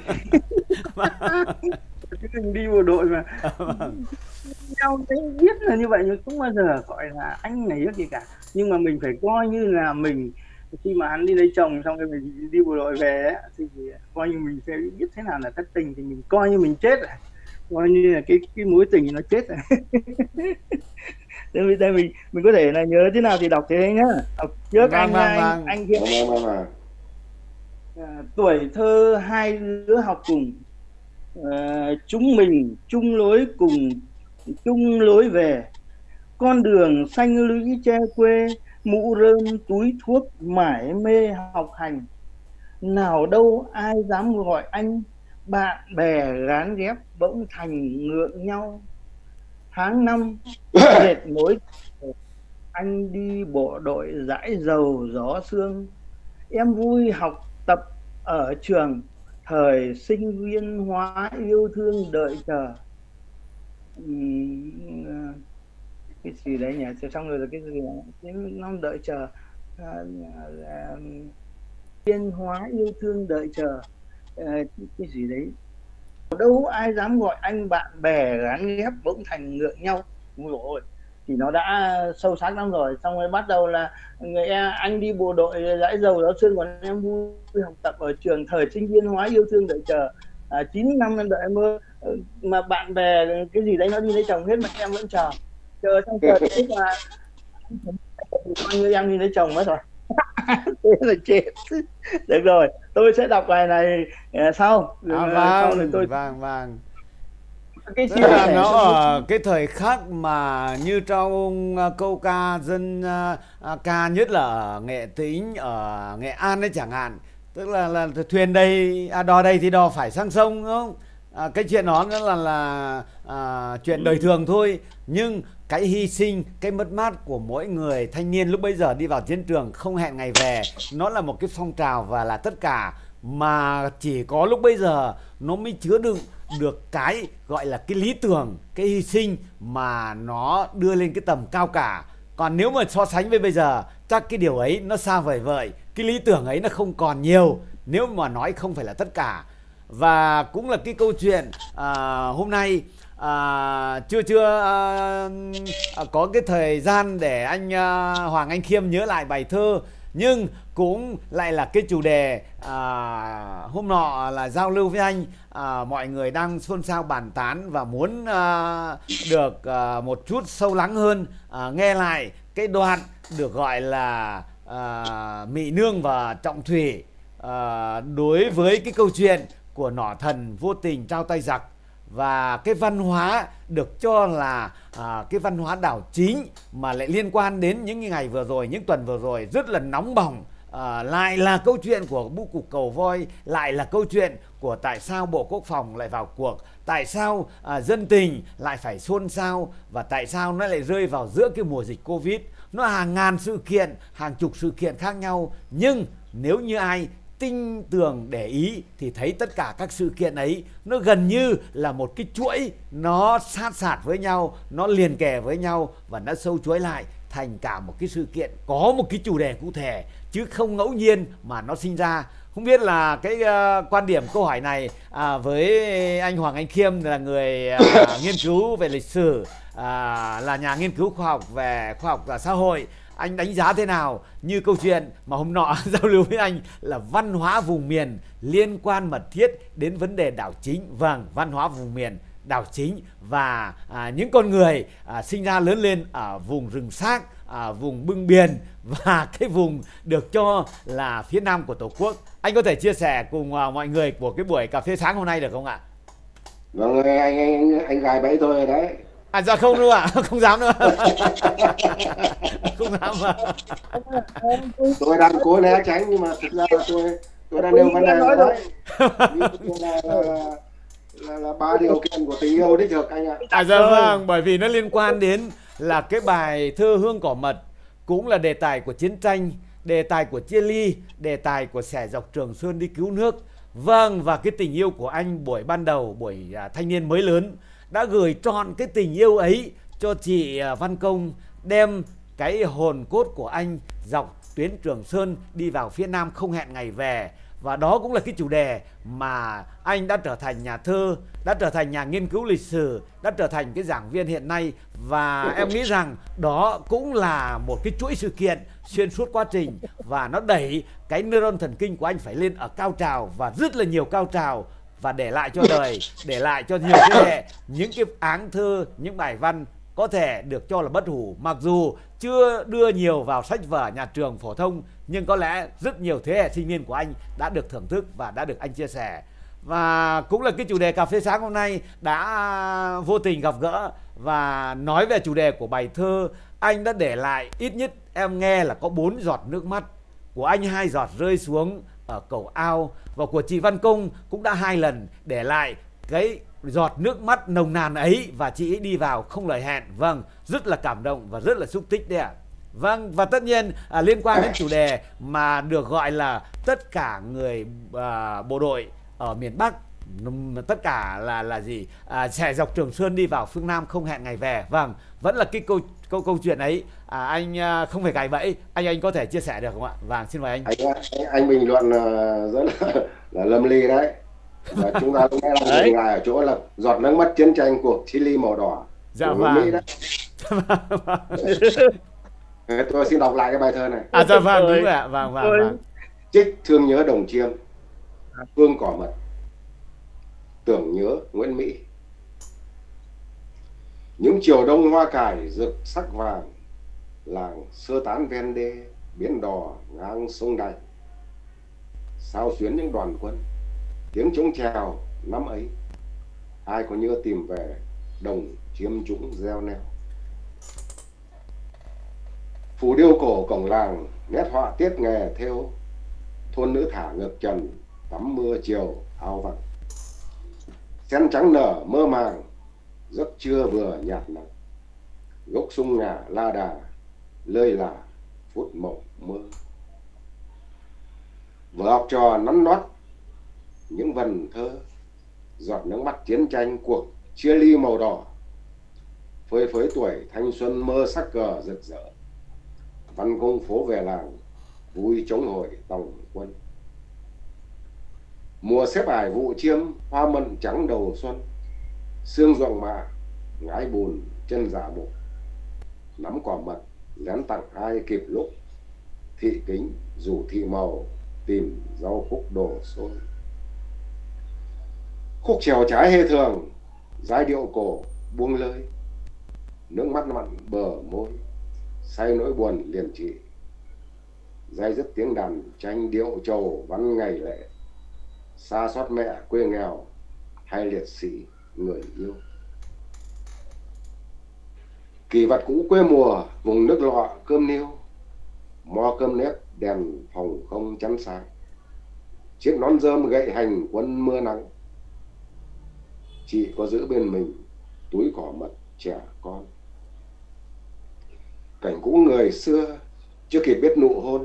Mình đi bộ đội mà nhau thấy biết là như vậy, nhưng không bao giờ gọi là anh này gì cả. Nhưng mà mình phải coi như là mình khi mà hắn đi lấy chồng xong rồi mình đi bộ đội về ấy, thì coi như mình sẽ biết thế nào là thất tình, thì mình coi như mình chết rồi, coi như là cái cái mối tình nó chết rồi. Đây mình mình có thể là nhớ thế nào thì đọc thế nhá. Đọc trước anh anh anh kia. À, tuổi thơ hai đứa học cùng, à, chúng mình chung lối cùng chung lối về, con đường xanh lũy tre quê, mũ rơm túi thuốc mải mê học hành, nào đâu ai dám gọi anh, bạn bè gán ghép bỗng thành ngượng nhau. Tháng năm dệt mối, anh đi bộ đội dãi dầu gió sương, em vui học tập ở trường, thời sinh viên hóa yêu thương đợi chờ. uhm, cái gì đấy nhỉ, xong rồi là cái gì cái năm đợi chờ, à, à, viên hóa yêu thương đợi chờ, à, cái gì đấy, đâu ai dám gọi anh, bạn bè gắn ghép bỗng thành ngượng nhau. Ôi, thì nó đã sâu sắc lắm rồi. Xong rồi bắt đầu là người em, anh đi bộ đội dãi dầu giáo sương, còn em vui học tập ở trường, thời sinh viên hóa yêu thương đợi chờ, à, chín năm em đợi mơ, mà bạn bè cái gì đấy nó đi lấy chồng hết mà em vẫn chờ chờ xong chờ thế là coi như em đi lấy chồng mất rồi. Thế là chết. Được rồi, tôi sẽ đọc bài này uh, sau. À, vâng, sau này tôi... vâng, vâng. Cái Tức là nó ở cái thời khắc mà như trong uh, câu ca dân uh, uh, ca nhất là ở Nghệ Tĩnh, ở Nghệ An đấy chẳng hạn. Tức là, là thuyền đây, à, đò đây thì đò phải sang sông, đúng không? À, cái chuyện đó nó là là à, chuyện đời thường thôi. Nhưng cái hy sinh, cái mất mát của mỗi người thanh niên lúc bấy giờ đi vào chiến trường không hẹn ngày về, nó là một cái phong trào và là tất cả mà chỉ có lúc bấy giờ nó mới chứa đựng được cái gọi là cái lý tưởng, cái hy sinh mà nó đưa lên cái tầm cao cả. Còn nếu mà so sánh với bây giờ, chắc cái điều ấy nó xa vời vợi, cái lý tưởng ấy nó không còn nhiều, nếu mà nói không phải là tất cả. Và cũng là cái câu chuyện à, hôm nay à, chưa chưa à, có cái thời gian để anh à, Hoàng Anh Khiêm nhớ lại bài thơ, nhưng cũng lại là cái chủ đề à, hôm nọ là giao lưu với anh, à, mọi người đang xôn xao bàn tán và muốn à, được à, một chút sâu lắng hơn, à, nghe lại cái đoạn được gọi là à, Mị Nương và Trọng Thủy. à, đối với cái câu chuyện của nỏ thần vô tình trao tay giặc, và cái văn hóa được cho là à, cái văn hóa đảo chính mà lại liên quan đến những ngày vừa rồi, những tuần vừa rồi rất là nóng bỏng. À, lại là câu chuyện của bưu cục Cầu Voi, lại là câu chuyện của tại sao Bộ Quốc phòng lại vào cuộc, tại sao à, dân tình lại phải xôn xao, và tại sao nó lại rơi vào giữa cái mùa dịch Covid. Nó hàng ngàn sự kiện, hàng chục sự kiện khác nhau, nhưng nếu như ai tinh tường để ý thì thấy tất cả các sự kiện ấy nó gần như là một cái chuỗi, nó sát sạt với nhau, nó liền kề với nhau, và nó sâu chuỗi lại thành cả một cái sự kiện có một cái chủ đề cụ thể, chứ không ngẫu nhiên mà nó sinh ra. Không biết là cái uh, quan điểm câu hỏi này uh, với anh Hoàng Anh Khiêm là người uh, nghiên cứu về lịch sử, uh, là nhà nghiên cứu khoa học về khoa học và xã hội, anh đánh giá thế nào như câu chuyện mà hôm nọ giao lưu với anh là văn hóa vùng miền liên quan mật thiết đến vấn đề đảo chính. Vâng, văn hóa vùng miền, đảo chính và à, những con người à, sinh ra lớn lên ở vùng rừng xác, à, vùng bưng biển và cái vùng được cho là phía nam của Tổ quốc. Anh có thể chia sẻ cùng à, mọi người của cái buổi cà phê sáng hôm nay được không ạ? Vâng, anh anh anh gài bẫy tôi rồi đấy. À dạ không đâu ạ, à. Không dám nữa. Không dám mà. Tôi đang cố né tránh nhưng mà thực ra là tôi tôi đang nêu vấn đề rồi đấy. Là, là, là, là ba điều kiện của tình yêu đích thực anh ạ. À dạ vâng, bởi vì nó liên quan đến là cái bài thơ Hương Cỏ Mật cũng là đề tài của chiến tranh, đề tài của chia ly, đề tài của xẻ dọc Trường Sơn đi cứu nước. Vâng, và cái tình yêu của anh buổi ban đầu, buổi à, thanh niên mới lớn đã gửi trọn cái tình yêu ấy cho chị à, Văn Công, đem cái hồn cốt của anh dọc tuyến Trường Sơn đi vào phía Nam không hẹn ngày về. Và đó cũng là cái chủ đề mà anh đã trở thành nhà thơ, đã trở thành nhà nghiên cứu lịch sử, đã trở thành cái giảng viên hiện nay. Và em nghĩ rằng đó cũng là một cái chuỗi sự kiện xuyên suốt quá trình, và nó đẩy cái neuron thần kinh của anh phải lên ở cao trào, và rất là nhiều cao trào, và để lại cho đời, để lại cho nhiều thế hệ những cái áng thơ, những bài văn có thể được cho là bất hủ, mặc dù chưa đưa nhiều vào sách vở nhà trường phổ thông, nhưng có lẽ rất nhiều thế hệ sinh viên của anh đã được thưởng thức và đã được anh chia sẻ. Và cũng là cái chủ đề cà phê sáng hôm nay đã vô tình gặp gỡ và nói về chủ đề của bài thơ. Anh đã để lại ít nhất em nghe là có bốn giọt nước mắt, của anh hai giọt rơi xuống ở cầu ao, và của chị Văn Công cũng đã hai lần để lại cái giọt nước mắt nồng nàn ấy, và chị ấy đi vào không lời hẹn. Vâng, rất là cảm động và rất là xúc tích đấy ạ. Vâng, và tất nhiên à, liên quan đến chủ đề mà được gọi là tất cả người à, bộ đội ở miền Bắc, tất cả là là gì à, xẻ dọc Trường Sơn đi vào phương Nam không hẹn ngày về. Vâng, vẫn là cái câu câu câu chuyện ấy. À, anh à, không phải gài bẫy, anh anh có thể chia sẻ được không ạ? Vâng, xin mời anh. Anh anh, anh bình luận rất là, là lâm ly đấy. Và chúng ta cũng nghe là dừng lại ở chỗ là giọt nước mắt chiến tranh cuộc chia ly màu đỏ. Dạ vâng. Tôi xin đọc lại cái bài thơ này. À dạ vâng, đúng rồi ạ. Vâng, vâng, vâng. Trích thương nhớ đồng chiêm, hương cỏ mật, tưởng nhớ Nguyễn Mỹ. Những chiều đông hoa cải rực sắc vàng, làng sơ tán ven đê, biến đò ngang sông Đạch. Sao xuyến những đoàn quân, tiếng trống chèo năm ấy, ai có nhớ tìm về đồng chiêm trũng gieo neo. Phù điêu cổ cổng làng, nét họa tiết nghề thêu, thôn nữ thả ngược trần, tắm mưa chiều áo vàng. Sen trắng nở mơ màng, giấc trưa vừa nhạt nắng. Gốc sung ngả la đà, lơi là phút mộng mơ. Vừa học trò nắn nót những vần thơ, giọt nước mắt chiến tranh cuộc chia ly màu đỏ. Phơi phới tuổi thanh xuân mơ sắc cờ rực rỡ. Văn Công phố về làng, vui chống hội tòng quân. Mùa xếp ải vụ chiêm, hoa mận trắng đầu xuân. Sương ruộng mạ, ngái bùn chân dạ bộ. Nắm quả mật, lén tặng ai kịp lúc. Thị kính, rủ thị màu, tìm rau khúc đổ xôi. Khúc trèo trái hê thường, giai điệu cổ buông lơi. Nước mắt mặn bờ môi, say nỗi buồn liền trị. Dây dứt tiếng đàn tranh điệu trầu văn ngày lễ, xa xót mẹ quê nghèo hay liệt sĩ người yêu. Kỷ vật cũ quê mùa, vùng nước lọ cơm niêu, mo cơm nếp đèn phòng không chắn sáng, chiếc nón rơm gậy hành quân mưa nắng. Chị có giữ bên mình túi cỏ mật trẻ con. Cảnh cũ người xưa chưa kịp biết nụ hôn,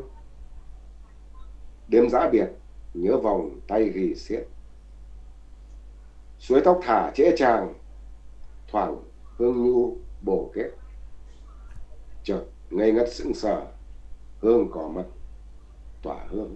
đêm giã biệt nhớ vòng tay ghi xiết. Suối tóc thả trễ chàng, thoảng hương nhu bổ kết. Chợt ngây ngất sững sờ, hương cỏ mật tỏa hương.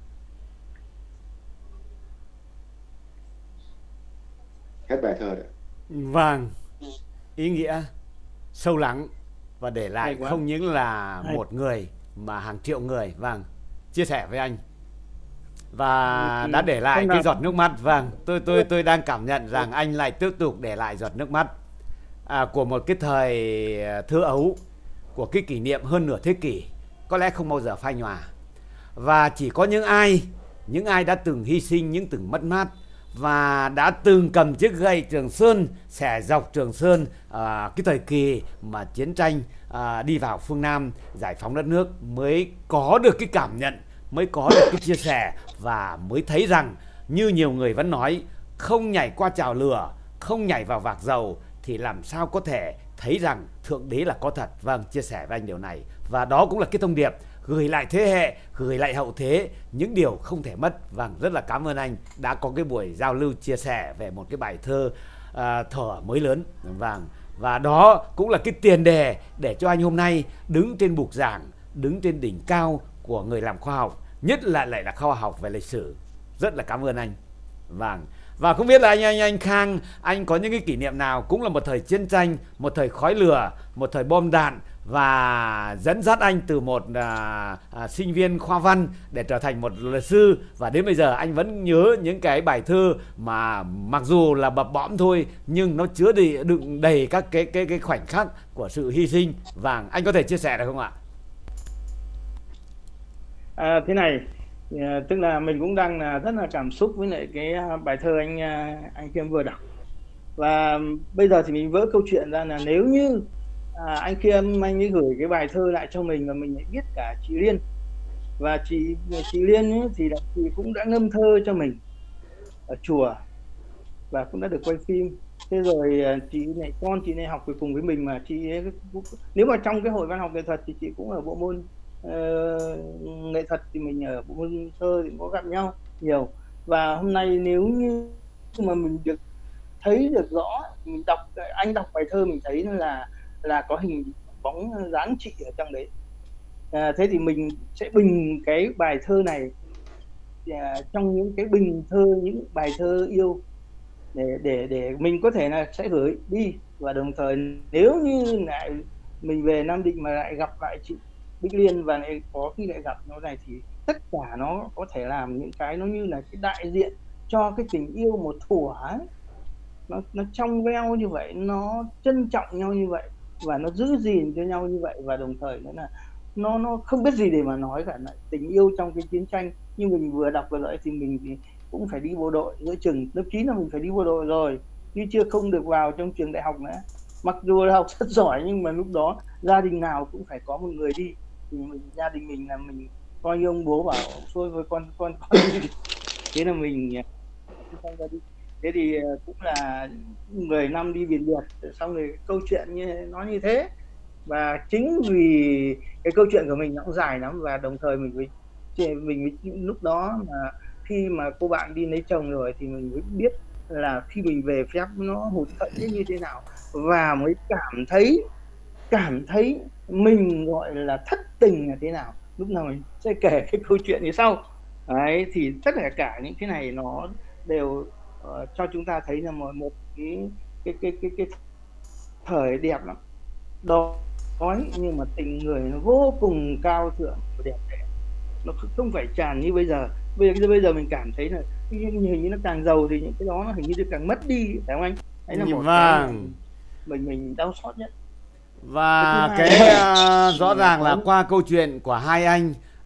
Hết bài thơ đấy. Vâng, ý nghĩa sâu lắng và để lại không những là Hay. một người mà hàng triệu người. Vâng, chia sẻ với anh và ừ, đã để lại cái nào. giọt nước mắt. Vâng, tôi tôi tôi đang cảm nhận rằng anh lại tiếp tục để lại giọt nước mắt à, của một cái thời thơ ấu, của cái kỷ niệm hơn nửa thế kỷ có lẽ không bao giờ phai nhòa. Và chỉ có những ai những ai đã từng hy sinh, những từng mất mát và đã từng cầm chiếc gậy Trường Sơn xẻ dọc Trường Sơn à, cái thời kỳ mà chiến tranh à, đi vào phương Nam giải phóng đất nước mới có được cái cảm nhận, mới có được cái chia sẻ và mới thấy rằng như nhiều người vẫn nói, không nhảy qua chảo lửa, không nhảy vào vạc dầu thì làm sao có thể thấy rằng Thượng Đế là có thật. Vâng, chia sẻ với anh điều này và đó cũng là cái thông điệp gửi lại thế hệ, gửi lại hậu thế những điều không thể mất. Vâng, rất là cảm ơn anh đã có cái buổi giao lưu chia sẻ về một cái bài thơ uh, Thuở Mới Lớn. Vâng, và đó cũng là cái tiền đề để cho anh hôm nay đứng trên bục giảng, đứng trên đỉnh cao của người làm khoa học, nhất là lại là khoa học về lịch sử. Rất là cảm ơn anh. Vâng, và không biết là anh anh anh Khang, anh có những cái kỷ niệm nào cũng là một thời chiến tranh, một thời khói lửa, một thời bom đạn và dẫn dắt anh từ một à, à, sinh viên khoa văn để trở thành một luật sư, và đến bây giờ anh vẫn nhớ những cái bài thơ mà mặc dù là bập bõm thôi nhưng nó chứa đầy, đựng đầy các cái cái cái khoảnh khắc của sự hy sinh. Và anh có thể chia sẻ được không ạ? À, thế này, à, tức là mình cũng đang là rất là cảm xúc với lại cái bài thơ anh anh Khiêm vừa đọc, và bây giờ thì mình vỡ câu chuyện ra là nếu như à, anh Khiêm anh ấy gửi cái bài thơ lại cho mình và mình lại biết cả chị Liên, và chị chị Liên ấy, thì là chị cũng đã ngâm thơ cho mình ở chùa và cũng đã được quay phim. Thế rồi chị này, con chị này học cùng với mình mà chị ấy, nếu mà trong cái hội văn học nghệ thuật thì chị cũng ở bộ môn uh, nghệ thuật, thì mình ở bộ môn thơ thì có gặp nhau nhiều. Và hôm nay nếu như mà mình được thấy được rõ, mình đọc anh đọc bài thơ mình thấy là là có hình bóng dáng chị ở trong đấy. À, thế thì mình sẽ bình cái bài thơ này à, trong những cái bình thơ, những bài thơ yêu để để để mình có thể là sẽ gửi đi, và đồng thời nếu như lại mình về Nam Định mà lại gặp lại chị Bích Liên và lại có khi lại gặp nó này, thì tất cả nó có thể làm những cái nó như là cái đại diện cho cái tình yêu một thuở ấy. Nó, nó trong veo như vậy, nó trân trọng nhau như vậy và nó giữ gìn cho nhau như vậy, và đồng thời nữa là nó nó không biết gì để mà nói cả. Lại tình yêu trong cái chiến tranh như mình vừa đọc vừa lại thì mình thì cũng phải đi bộ đội, giữa chừng lớp chín là mình phải đi bộ đội rồi, chứ chưa không được vào trong trường đại học nữa. Mặc dù là học rất giỏi nhưng mà lúc đó gia đình nào cũng phải có một người đi, thì mình, gia đình mình là mình coi như ông bố bảo thôi với con con con đi. Thế là mình không ra đi. Thế thì cũng là mười năm đi biển biệt, xong rồi câu chuyện như nó như thế. Và chính vì cái câu chuyện của mình nó cũng dài lắm, và đồng thời mình mới mình mới lúc đó mà khi mà cô bạn đi lấy chồng rồi thì mình mới biết là khi mình về phép nó hụt hẫng như thế nào, và mới cảm thấy cảm thấy mình gọi là thất tình là thế nào. Lúc nào mình sẽ kể cái câu chuyện như sau. Đấy, thì tất cả cả những cái này nó đều uh, cho chúng ta thấy là một một cái cái cái cái cái thời đẹp lắm, đó nhưng mà tình người nó vô cùng cao thượng và đẹp đẽ, nó không phải tràn như bây giờ. Bây giờ bây giờ mình cảm thấy là hình như nó càng giàu thì những cái đó nó hình như nó càng mất đi, phải không anh? Đấy là một vâng. cái mình mình đau xót nhất. Và cái, cái uh, rõ ràng là qua câu chuyện của hai anh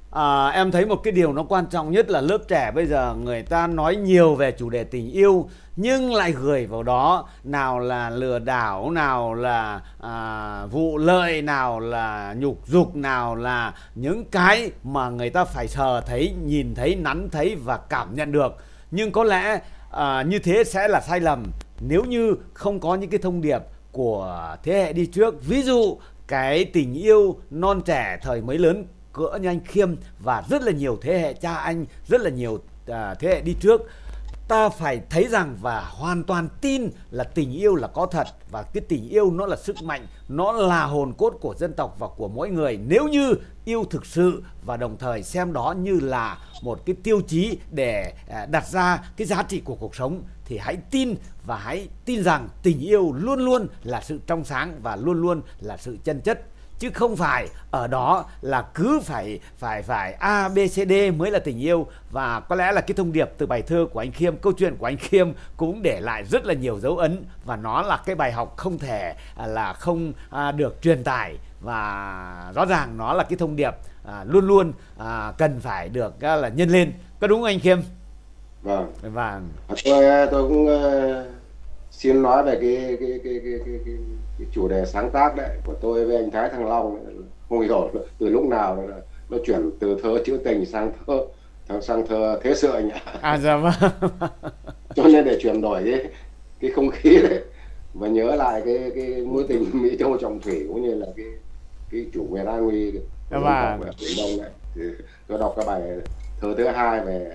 À, em thấy một cái điều nó quan trọng nhất là lớp trẻ bây giờ người ta nói nhiều về chủ đề tình yêu nhưng lại gửi vào đó nào là lừa đảo, nào là à, vụ lợi, nào là nhục dục, nào là những cái mà người ta phải sờ thấy, nhìn thấy, nắn thấy và cảm nhận được. Nhưng có lẽ à, như thế sẽ là sai lầm nếu như không có những cái thông điệp của thế hệ đi trước. Ví dụ cái tình yêu non trẻ thời mới lớn cỡ như anh Khiêm và rất là nhiều thế hệ cha anh, rất là nhiều à, thế hệ đi trước, ta phải thấy rằng và hoàn toàn tin là tình yêu là có thật, và cái tình yêu nó là sức mạnh, nó là hồn cốt của dân tộc và của mỗi người. Nếu như yêu thực sự và đồng thời xem đó như là một cái tiêu chí để đặt ra cái giá trị của cuộc sống, thì hãy tin và hãy tin rằng tình yêu luôn luôn là sự trong sáng và luôn luôn là sự chân chất, chứ không phải ở đó là cứ phải phải phải A B C D mới là tình yêu. Và có lẽ là cái thông điệp từ bài thơ của anh Khiêm, câu chuyện của anh Khiêm cũng để lại rất là nhiều dấu ấn, và nó là cái bài học không thể là không được truyền tải, và rõ ràng nó là cái thông điệp à, luôn luôn à, cần phải được là nhân lên. Có đúng không anh Khiêm? Vâng. Và tôi tôi cũng uh, xin nói về cái cái cái cái cái, cái, cái chủ đề sáng tác đấy của tôi với anh Thái Thăng Long. Không hiểu từ lúc nào nó, nó chuyển từ thơ trữ tình sang thơ sang thơ thế sự anh ạ. À dạ vâng. Cho nên để chuyển đổi cái cái không khí đấy và nhớ lại cái cái mối tình Mỹ Châu Trọng Thủy cũng như là cái cái chủ quyền an nguy và ở Biển Đông này, thì tôi đọc cái bài thơ thứ hai về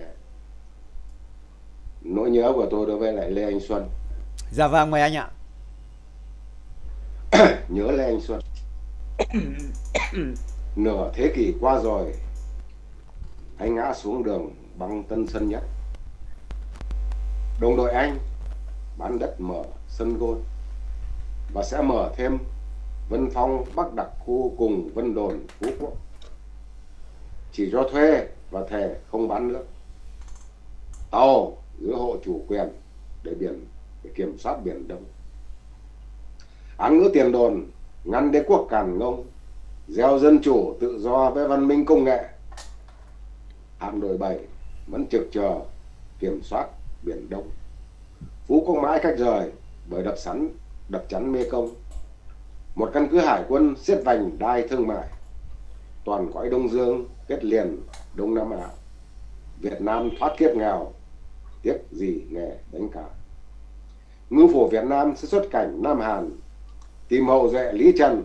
nỗi nhớ của tôi đối với lại Lê Anh Xuân. Dạ vâng, mời anh ạ. Nhớ Lê Anh Xuân. Nửa thế kỷ qua rồi, anh ngã xuống đường băng Tân Sơn Nhất. Đồng đội anh bán đất mở sân gôn và sẽ mở thêm Vân Phong, Bắc Đặc Khu cùng Vân Đồn, Phú Quốc, chỉ cho thuê và thề không bán nước. Tàu giữ hộ chủ quyền để biển để kiểm soát Biển Đông. Án ngữ tiền đồn ngăn đế quốc càn ngông, gieo dân chủ tự do với văn minh công nghệ. Hạm đội bảy vẫn trực chờ kiểm soát Biển Đông. Phú Quốc mãi cách rời bởi đập sắn đập chắn Mê Công, một căn cứ hải quân xiết vành đai thương mại. Toàn cõi Đông Dương kết liền Đông Nam Á. Việt Nam thoát kiếp nghèo, tiếc gì nghề đánh cá. Ngư phủ Việt Nam sẽ xuất cảnh Nam Hàn, tìm hậu duệ Lý Trần,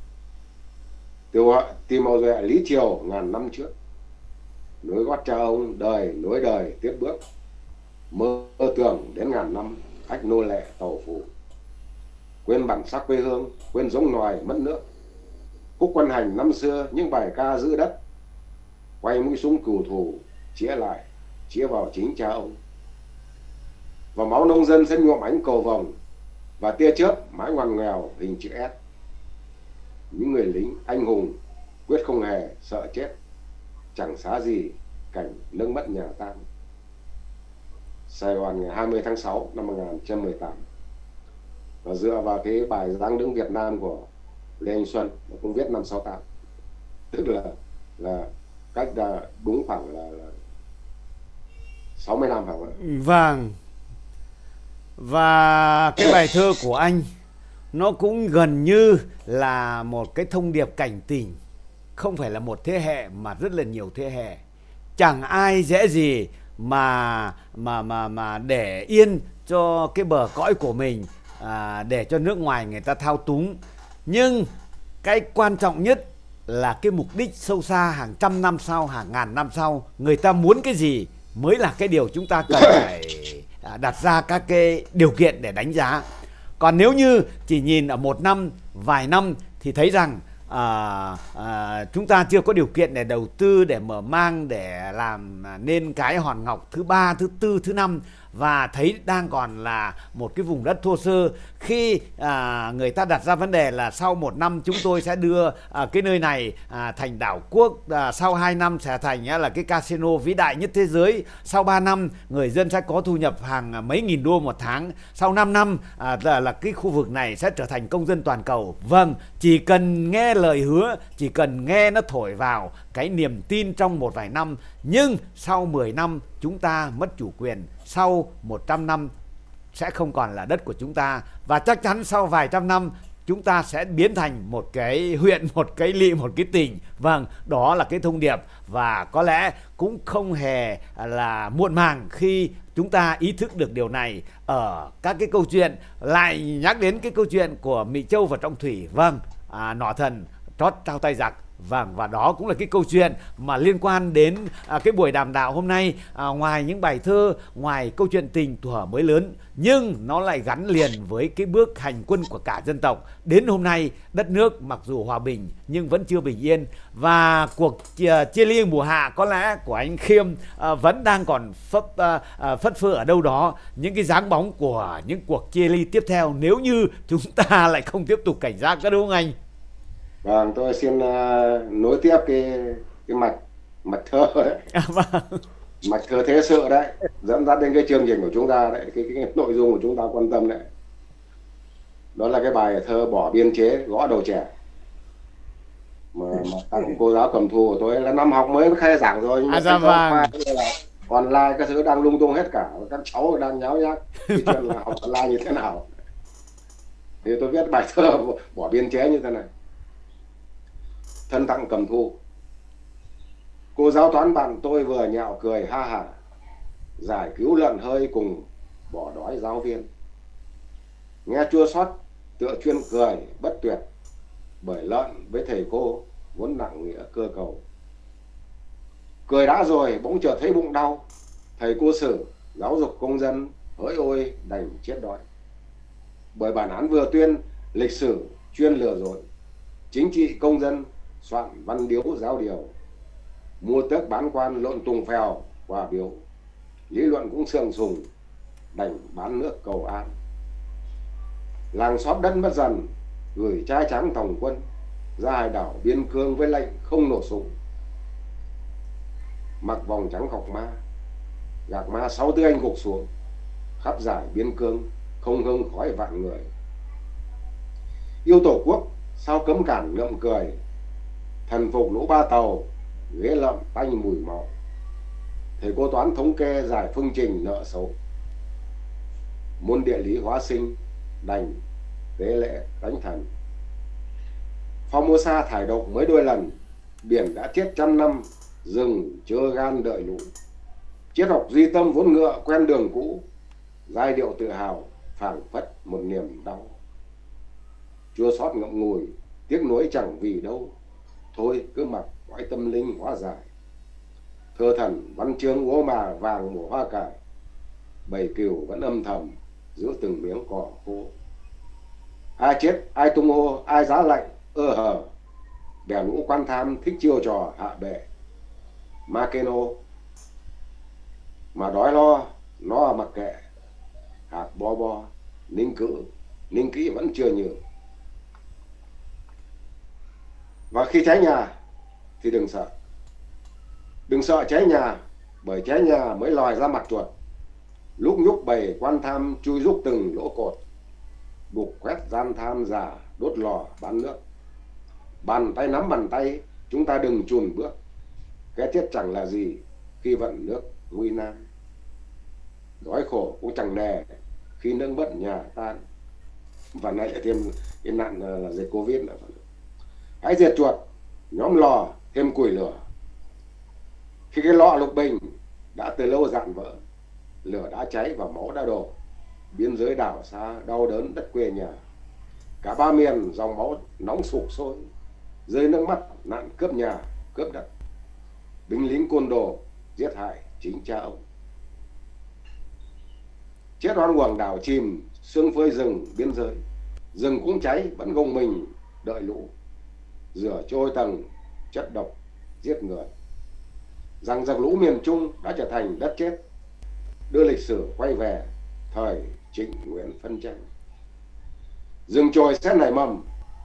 tìm hậu duệ Lý Triều ngàn năm trước. Nối gót cha ông, đời nối đời tiếp bước, mơ tưởng đến ngàn năm khách nô lệ tàu phủ. Quên bản sắc quê hương, quên giống nòi mất nước. Khúc quân hành năm xưa những bài ca giữ đất, quay mũi súng cừu thù chĩa lại, chĩa vào chính cha ông. Và máu nông dân sẽ nhuộm ánh cầu vồng, và tia chớp mái ngoằn nghèo hình chữ S. Những người lính anh hùng quyết không hề sợ chết, chẳng xá gì cảnh nước mất nhà tan. Sài Gòn ngày hai mươi tháng sáu năm một nghìn chín trăm mười tám. Và dựa vào cái bài Dáng đứng Việt Nam của Lê Anh Xuân, nó cũng viết năm sáu tám, tức là là cách là đúng khoảng là, là sáu mươi năm phải không ạ? Vâng. Và cái bài thơ của anh nó cũng gần như là một cái thông điệp cảnh tỉnh, không phải là một thế hệ mà rất là nhiều thế hệ. Chẳng ai dễ gì mà mà mà mà để yên cho cái bờ cõi của mình, à, để cho nước ngoài người ta thao túng. Nhưng cái quan trọng nhất là cái mục đích sâu xa hàng trăm năm sau, hàng ngàn năm sau, người ta muốn cái gì mới là cái điều chúng ta cần phải đặt ra các cái điều kiện để đánh giá. Còn nếu như chỉ nhìn ở một năm, vài năm thì thấy rằng à, à, chúng ta chưa có điều kiện để đầu tư, để mở mang, để làm nên cái hòn ngọc thứ ba, thứ tư, thứ năm và thấy đang còn là một cái vùng đất thô sơ. Khi à, người ta đặt ra vấn đề là sau một năm chúng tôi sẽ đưa à, cái nơi này à, thành đảo quốc, à, sau hai năm sẽ thành à, là cái casino vĩ đại nhất thế giới, sau ba năm người dân sẽ có thu nhập hàng mấy nghìn đô một tháng, sau năm năm à, là, là cái khu vực này sẽ trở thành công dân toàn cầu. Vâng, chỉ cần nghe lời hứa, chỉ cần nghe nó thổi vào cái niềm tin trong một vài năm, nhưng sau mười năm chúng ta mất chủ quyền, sau một trăm năm sẽ không còn là đất của chúng ta, và chắc chắn sau vài trăm năm chúng ta sẽ biến thành một cái huyện, một cái lỵ, một cái tỉnh. Vâng, đó là cái thông điệp, và có lẽ cũng không hề là muộn màng khi chúng ta ý thức được điều này ở các cái câu chuyện. Lại nhắc đến cái câu chuyện của Mị Châu và Trọng Thủy. Vâng, à, nỏ thần trót trao tay giặc. Vâng, và đó cũng là cái câu chuyện mà liên quan đến à, cái buổi đàm đạo hôm nay. à, Ngoài những bài thơ, ngoài câu chuyện tình thuở mới lớn, nhưng nó lại gắn liền với cái bước hành quân của cả dân tộc. Đến hôm nay, đất nước mặc dù hòa bình nhưng vẫn chưa bình yên. Và cuộc chia, chia ly mùa hạ có lẽ của anh Khiêm à, vẫn đang còn phất, à, à, phất phơ ở đâu đó những cái dáng bóng của những cuộc chia ly tiếp theo, nếu như chúng ta lại không tiếp tục cảnh giác, có đúng không anh? Vâng, tôi xin uh, nối tiếp cái cái mạch mạch thơ đấy, À, vâng. mạch thơ thế sự đấy, dẫn dắt đến cái chương trình của chúng ta đấy, cái, cái, cái nội dung của chúng ta quan tâm đấy. Đó là cái bài thơ Bỏ Biên Chế Gõ Đầu Trẻ mà, mà các cô giáo cầm thu của tôi là năm học mới khai giảng rồi, nhưng mà à, dạ vâng. online các thứ đang lung tung hết cả, các cháu đang nháo nhác cái chuyện là học online như thế nào. Thì tôi viết bài thơ Bỏ Biên Chế như thế này. Thân tặng cầm thu. Cô giáo toán bạn tôi vừa nhạo cười ha hả, giải cứu lợn hơi cùng bỏ đói giáo viên. Nghe chua xót tựa chuyên cười bất tuyệt, bởi lợn với thầy cô vốn nặng nghĩa cơ cầu. Cười đã rồi bỗng chợt thấy bụng đau, thầy cô sử giáo dục công dân hỡi ôi đành chết đói. Bởi bản án vừa tuyên lịch sử chuyên lừa dối, chính trị công dân soạn văn điếu giáo điều, mua tước bán quan lộn tùng phèo qua biếu. Lý luận cũng sượng sùng đành bán nước cầu an. Làng xóm đất mất dần gửi trai trắng tòng quân ra hải đảo biên cương với lệnh không nổ súng. Mặc vòng trắng khọc ma, gạc ma sáu tư anh gục xuống, khắp giải biên cương không hương khói vạn người. Yêu tổ quốc sao cấm cản ngậm cười, thần phục lũ ba tàu ghế lợm tanh mùi máu. Thầy cô toán thống kê giải phương trình nợ xấu, môn địa lý hóa sinh đành tế lễ đánh thần. Formosa thải độc mới đôi lần, biển đã chết trăm năm, rừng chơ gan đợi lũ. Triết học duy tâm vốn ngựa quen đường cũ, giai điệu tự hào phảng phất một niềm đau. Chua xót ngậm ngùi tiếc nuối chẳng vì đâu, thôi cứ mặc cõi tâm linh hóa giải. Thơ thần văn chương úa mà vàng mùa hoa cải, bầy cừu vẫn âm thầm giữ từng miếng cỏ khô. Ai chết ai tung hô ai giá lạnh ơ hờ, bè lũ quan tham thích chiêu trò hạ bệ. Makeno mà đói lo nó mặc kệ, hạt bo bo ninh cữ ninh kỹ vẫn chưa nhường. Và khi cháy nhà thì đừng sợ, đừng sợ cháy nhà, bởi cháy nhà mới lòi ra mặt chuột. Lúc nhúc bầy quan tham chui rúc từng lỗ cột, bục quét gian tham giả đốt lò bán nước. Bàn tay nắm bàn tay chúng ta đừng chùn bước, cái chết chẳng là gì khi vận nước nguy nan. Đói khổ cũng chẳng nề khi nâng bất nhà tan. Và lại thêm cái nạn là dịch Covid nữa. Hãy diệt chuột, nhóm lò thêm củi lửa. Khi cái lọ lục bình đã từ lâu dạn vỡ, lửa đã cháy và máu đã đổ, biên giới đảo xa đau đớn đất quê nhà. Cả ba miền dòng máu nóng sục sôi, rơi nước mắt nạn cướp nhà cướp đất. Binh lính côn đồ giết hại chính cha ông. Chết oan uổng đảo chìm, xương phơi rừng biên giới. Rừng cũng cháy vẫn gồng mình đợi lũ, rửa trôi tầng chất độc giết người. Rằng giặc lũ miền Trung đã trở thành đất chết, đưa lịch sử quay về thời Trịnh Nguyễn phân tranh. Rừng chồi sẽ nảy mầm,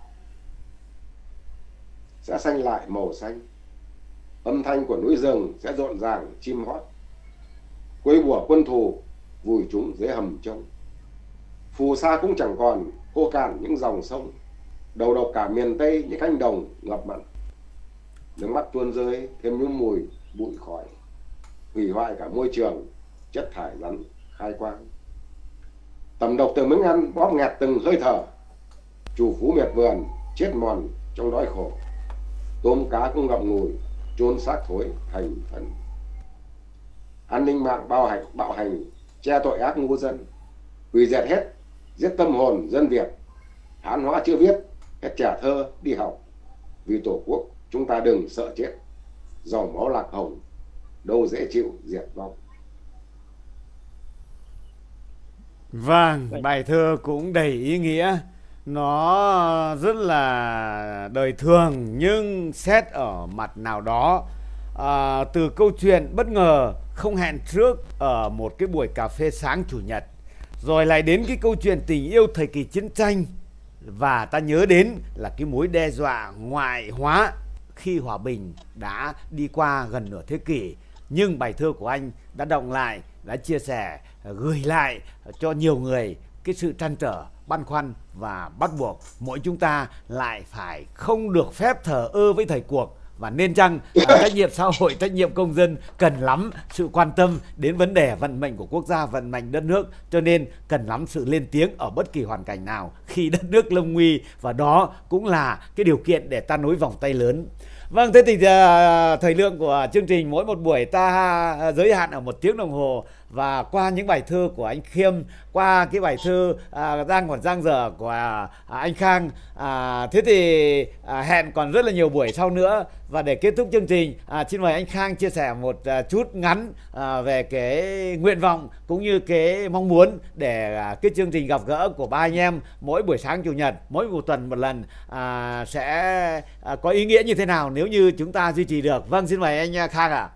sẽ xanh lại màu xanh. Âm thanh của núi rừng sẽ rộn ràng chim hót. Quấy bùa quân thù vùi chúng dưới hầm trông. Phù sa cũng chẳng còn khô cạn những dòng sông. Đầu độc cả miền Tây những cánh đồng ngập mặn. Nước mắt tuôn rơi thêm những mùi bụi khói, hủy hoại cả môi trường, chất thải rắn khai quang. Tầm độc từ miếng ăn bóp nghẹt từng hơi thở. Chủ phú miệt vườn chết mòn trong đói khổ. Tôm cá cũng ngậm ngùi chôn xác thối thành phần. An ninh mạng bao hành bạo hành che tội ác ngu dân, hủy diệt hết, giết tâm hồn dân Việt. Hán hóa chưa viết, hết trẻ thơ đi học. Vì Tổ quốc chúng ta đừng sợ chết, dòng máu lạc hồng đâu dễ chịu diệt vong. Vâng, bài thơ cũng đầy ý nghĩa. Nó rất là đời thường, nhưng xét ở mặt nào đó, à, từ câu chuyện bất ngờ không hẹn trước ở một cái buổi cà phê sáng chủ nhật, rồi lại đến cái câu chuyện tình yêu thời kỳ chiến tranh, và ta nhớ đến là cái mối đe dọa ngoại hóa khi hòa bình đã đi qua gần nửa thế kỷ. Nhưng bài thơ của anh đã động lại, đã chia sẻ, gửi lại cho nhiều người cái sự trăn trở, băn khoăn, và bắt buộc mỗi chúng ta lại phải không được phép thờ ơ với thời cuộc. Và nên chăng trách nhiệm xã hội, trách nhiệm công dân cần lắm sự quan tâm đến vấn đề vận mệnh của quốc gia, vận mệnh đất nước. Cho nên cần lắm sự lên tiếng ở bất kỳ hoàn cảnh nào khi đất nước lâm nguy. Và đó cũng là cái điều kiện để ta nối vòng tay lớn. Vâng, thế thì uh, thời lượng của chương trình mỗi một buổi ta giới hạn ở một tiếng đồng hồ. Và qua những bài thơ của anh Khiêm, qua cái bài thơ uh, đang còn dang dở của uh, anh Khang, uh, thế thì uh, hẹn còn rất là nhiều buổi sau nữa. Và để kết thúc chương trình, uh, xin mời anh Khang chia sẻ một uh, chút ngắn uh, về cái nguyện vọng cũng như cái mong muốn để uh, cái chương trình gặp gỡ của ba anh em mỗi buổi sáng chủ nhật, mỗi một tuần một lần uh, sẽ uh, có ý nghĩa như thế nào nếu như chúng ta duy trì được. Vâng, xin mời anh Khang ạ. À.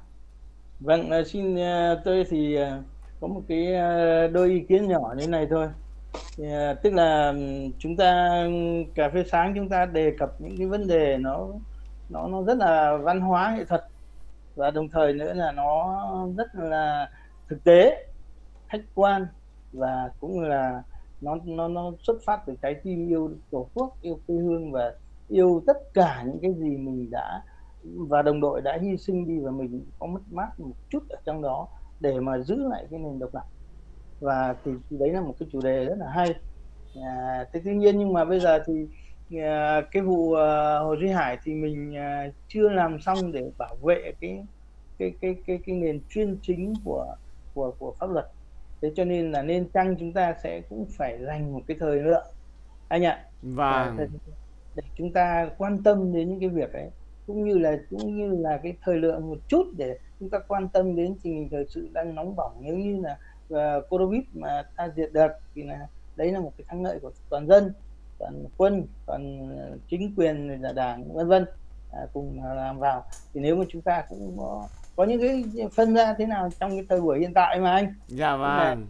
Vâng, xin tôi thì có một cái đôi ý kiến nhỏ như này thôi. Thì, tức là chúng ta cà phê sáng chúng ta đề cập những cái vấn đề nó nó nó rất là văn hóa nghệ thuật, và đồng thời nữa là nó rất là thực tế, khách quan, và cũng là nó nó nó xuất phát từ trái tim yêu Tổ quốc, yêu quê hương và yêu tất cả những cái gì mình đã và đồng đội đã hy sinh đi, và mình có mất mát một chút ở trong đó để mà giữ lại cái nền độc lập. Và thì, thì đấy là một cái chủ đề rất là hay. À, thế tuy nhiên nhưng mà bây giờ thì à, cái vụ à, Hồ Duy Hải thì mình à, chưa làm xong để bảo vệ cái cái cái cái cái nền chuyên chính của của của pháp luật. Thế cho nên là nên chăng chúng ta sẽ cũng phải dành một cái thời lượng anh ạ. Vâng. Và để chúng ta quan tâm đến những cái việc ấy, cũng như là cũng như là cái thời lượng một chút để chúng ta quan tâm đến tình hình thời sự đang nóng bỏng. Nếu như là uh, Covid mà ta diệt được thì là đấy là một cái thắng lợi của toàn dân, toàn quân, toàn chính quyền, là đảng, vân vân à, cùng làm vào. Thì nếu mà chúng ta cũng có, có những cái phân ra thế nào trong cái thời buổi hiện tại mà anh. Dạ vâng.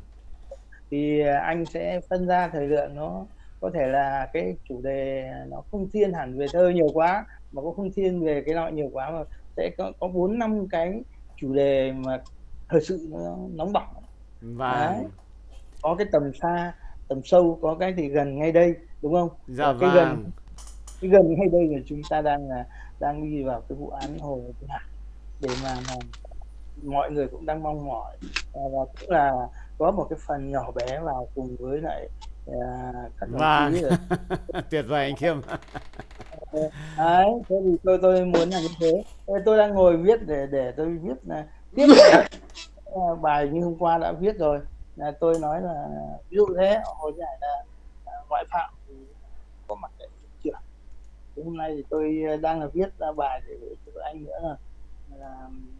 Thì anh sẽ phân ra thời lượng, nó có thể là cái chủ đề nó không thiên hẳn về thơ nhiều quá, mà cũng không thiên về cái nọ nhiều quá, mà sẽ có có bốn năm cái chủ đề mà thời sự nó nóng bỏng. Vâng. Có cái tầm xa, tầm sâu, có cái thì gần ngay đây, đúng không? Dạ cái vâng. gần cái gần ngay đây là chúng ta đang là đang đi vào cái vụ án Hồ Duy Hải, để mà, mà mọi người cũng đang mong mỏi, và cũng là có một cái phần nhỏ bé vào cùng với lại uh, các đồng vâng. chí. Tuyệt vời anh Khiêm. Đấy, thế thì tôi tôi muốn là như thế. Tôi đang ngồi viết để để tôi viết là tiếp bài như hôm qua đã viết rồi. Là tôi nói là ví dụ thế, Hồ Duy Hải là ngoại phạm thì có mặt tại hiện trường. Thì hôm nay thì tôi đang là viết ra bài để cho anh nữa là, là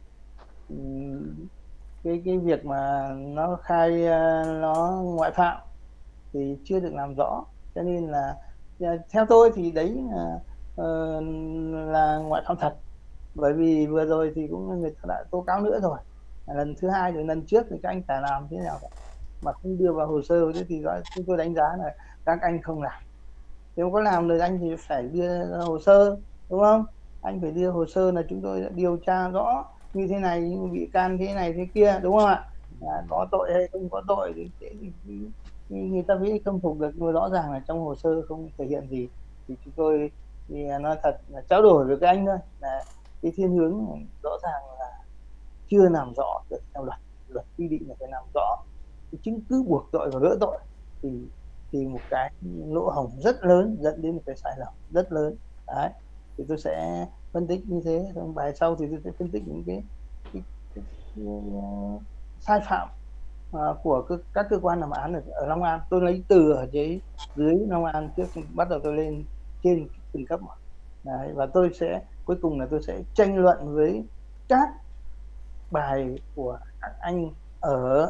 cái cái việc mà nó khai nó ngoại phạm thì chưa được làm rõ, cho nên là theo tôi thì đấy là, uh, là ngoại phạm thật, bởi vì vừa rồi thì cũng người ta đã tố cáo nữa rồi. lần thứ hai rồi lần trước thì các anh phải làm thế nào cả, mà không đưa vào hồ sơ thế thì chúng tôi đánh giá là các anh không làm. Nếu có làm được anh thì phải đưa hồ sơ, đúng không? Anh phải đưa hồ sơ là chúng tôi đã điều tra rõ như thế này, bị can thế này thế kia, đúng không ạ? À, có tội hay không có tội thì, thì, thì, thì người ta mới khâm phục được. Nhưng rõ ràng là trong hồ sơ không thể hiện gì, thì chúng tôi thì nói thật là trao đổi với các anh thôi, là cái thiên hướng rõ ràng là chưa làm rõ được theo luật. Luật quy định là phải làm rõ cái chứng cứ buộc tội và gỡ tội, thì thì một cái lỗ hổng rất lớn dẫn đến một cái sai lầm rất lớn. Đấy, thì tôi sẽ phân tích như thế. Trong bài sau thì tôi sẽ phân tích những cái, cái, cái, cái, uh, sai phạm uh, của cơ, các cơ quan làm án ở, ở Long An. Tôi lấy từ ở dưới dưới Long An trước, bắt đầu tôi lên trên từng cấp một. Đấy, và tôi sẽ cuối cùng là tôi sẽ tranh luận với các bài của các anh ở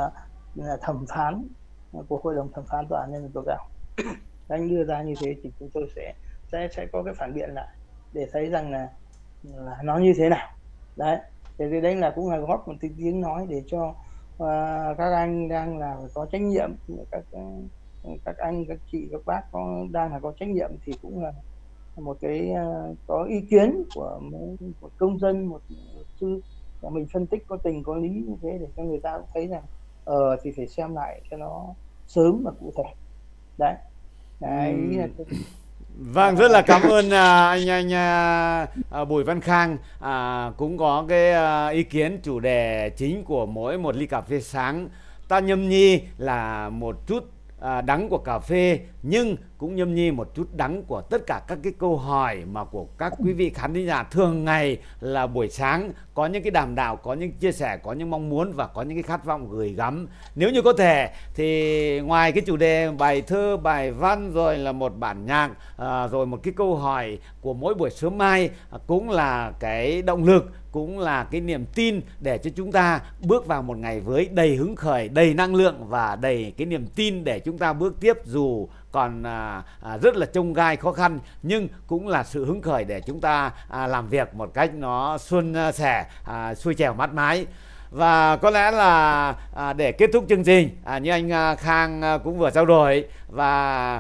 uh, thẩm phán của hội đồng thẩm phán tòa án nhân dân tối cao. Anh đưa ra như thế thì chúng tôi sẽ sẽ sẽ có cái phản biện lại để thấy rằng là, là nó như thế nào. Đấy, thì đấy là cũng là góp một tiếng nói để cho uh, các anh đang là có trách nhiệm, các các anh các chị các bác có đang là có trách nhiệm thì cũng là một cái uh, có ý kiến của một công dân, một luật sư, và mình phân tích có tình có lý như thế để cho người ta cũng thấy rằng ờ uh, thì phải xem lại cho nó sớm và cụ thể. Đấy, đấy uhm. là... Vâng, rất là cảm ơn à, anh anh à, Bùi Văn Khang. à, cũng có cái à, ý kiến chủ đề chính của mỗi một ly cà phê sáng. Ta nhâm nhi là một chút à, đắng của cà phê, nhưng cũng nhâm nhi một chút đắng của tất cả các cái câu hỏi mà của các quý vị khán thính giả thường ngày là buổi sáng có những cái đàm đạo, có những chia sẻ, có những mong muốn và có những cái khát vọng gửi gắm. Nếu như có thể thì ngoài cái chủ đề bài thơ, bài văn, rồi là một bản nhạc, à, rồi một cái câu hỏi của mỗi buổi sớm mai, à, cũng là cái động lực, cũng là cái niềm tin để cho chúng ta bước vào một ngày với đầy hứng khởi, đầy năng lượng và đầy cái niềm tin để chúng ta bước tiếp, dù còn à, à, rất là chông gai khó khăn, nhưng cũng là sự hứng khởi để chúng ta à, làm việc một cách nó suôn sẻ, à, xuôi chèo mát mái. Và có lẽ là à, để kết thúc chương trình, à, như anh à, Khang à, cũng vừa trao đổi, và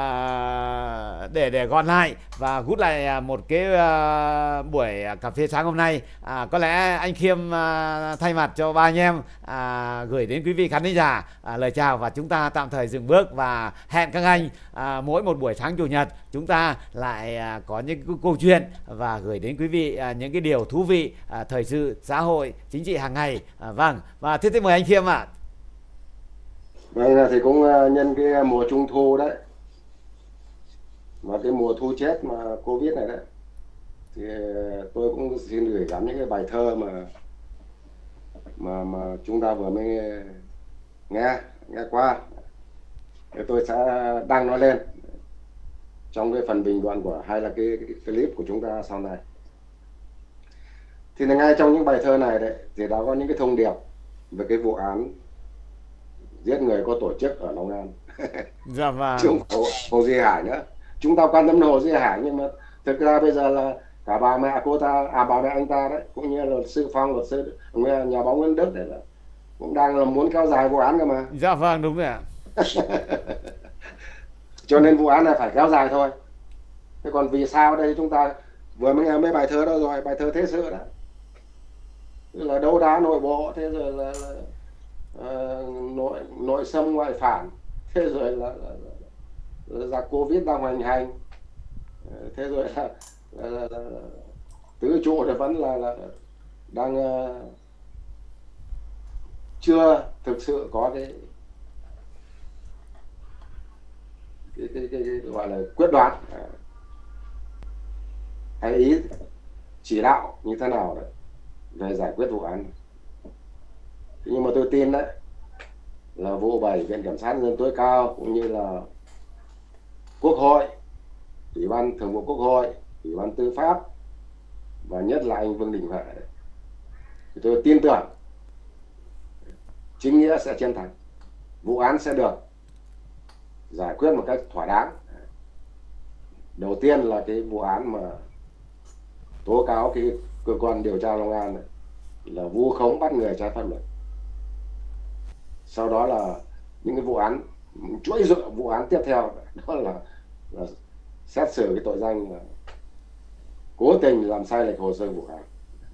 à, để để gọn lại và rút lại một cái à, buổi cà phê sáng hôm nay, à, có lẽ anh Khiêm à, thay mặt cho ba anh em à, gửi đến quý vị khán giả à, lời chào, và chúng ta tạm thời dừng bước và hẹn các anh à, mỗi một buổi sáng chủ nhật chúng ta lại à, có những câu chuyện và gửi đến quý vị à, những cái điều thú vị, à, thời sự, xã hội, chính trị hàng ngày. À, vâng, và thiết tiếp mời anh Khiêm ạ. À. Vâng, thì cũng nhân cái mùa trung thu đấy, mà cái mùa thu chết mà Covid này đấy, thì tôi cũng xin gửi gắm những cái bài thơ mà mà mà chúng ta vừa mới nghe nghe qua, thì tôi sẽ đăng nó lên trong cái phần bình luận của hay là cái, cái clip của chúng ta sau này. Thì là ngay trong những bài thơ này đấy thì đã có những cái thông điệp về cái vụ án giết người có tổ chức ở Long An. Dạ vâng. Chứ không phải Hồ Duy Hải nữa. Chúng ta quan tâm đến Hồ Duy Hải, nhưng mà thực ra bây giờ là cả bà mẹ cô ta, à bà mẹ anh ta đấy, cũng như là luật sư Phong, luật sư nhà báo Nguyễn Đức đấy, là cũng đang là muốn kéo dài vụ án cơ mà. Dạ vâng, đúng rồi ạ. Cho nên vụ án này phải kéo dài thôi. Thế còn vì sao đây, chúng ta vừa mới nghe mấy bài thơ đó rồi, bài thơ thế sự đó, là đấu đá nội bộ, thế rồi là, là uh, nội nội xâm ngoại phản, thế rồi là, là, là giặc Covid đang hoành hành, thế rồi là, là, là, là tứ trụ thì vẫn là, là đang uh, chưa thực sự có cái cái, cái, cái, cái gọi là quyết đoán hay ý chỉ đạo như thế nào đấy về giải quyết vụ án. Thế nhưng mà tôi tin đấy là vụ bảy, Viện Kiểm sát Nhân dân tối cao cũng như là Quốc hội, Ủy ban Thường vụ Quốc hội, Ủy ban Tư pháp và nhất là anh Vương Đình Huệ, thì tôi tin tưởng chính nghĩa sẽ chiến thắng, vụ án sẽ được giải quyết một cách thỏa đáng. Đầu tiên là cái vụ án mà tố cáo cái cơ quan điều tra Long An này, là vu khống bắt người trái pháp luật. Sau đó là những cái vụ án, chuỗi dựa vụ án tiếp theo đó là, là xét xử cái tội danh là cố tình làm sai lệch hồ sơ vụ án,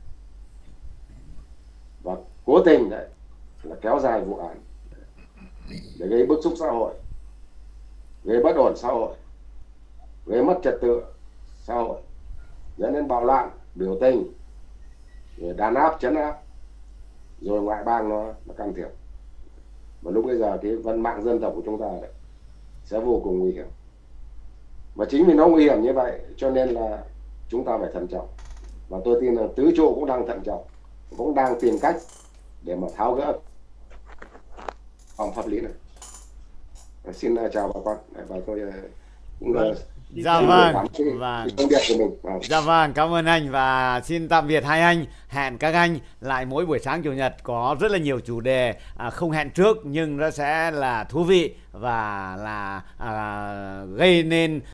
và cố tình đấy là kéo dài vụ án để gây bức xúc xã hội, gây bất ổn xã hội, gây mất trật tự xã hội, dẫn đến bạo loạn, biểu tình, rồi đàn áp, trấn áp, rồi ngoại bang nó, nó can thiệp. Và lúc bây giờ cái vận mạng dân tộc của chúng ta đấy sẽ vô cùng nguy hiểm. Và chính vì nó nguy hiểm như vậy cho nên là chúng ta phải thận trọng. Và tôi tin là tứ trụ cũng đang thận trọng, cũng đang tìm cách để mà tháo gỡ vòng pháp lý này. Xin chào bà con, và tôi cũng vâng. Dạ vâng, và công việc của mình. Vâng. Dạ vâng, cảm ơn anh và xin tạm biệt hai anh. Hẹn các anh lại mỗi buổi sáng chủ nhật có rất là nhiều chủ đề à, không hẹn trước nhưng nó sẽ là thú vị và là à, gây nên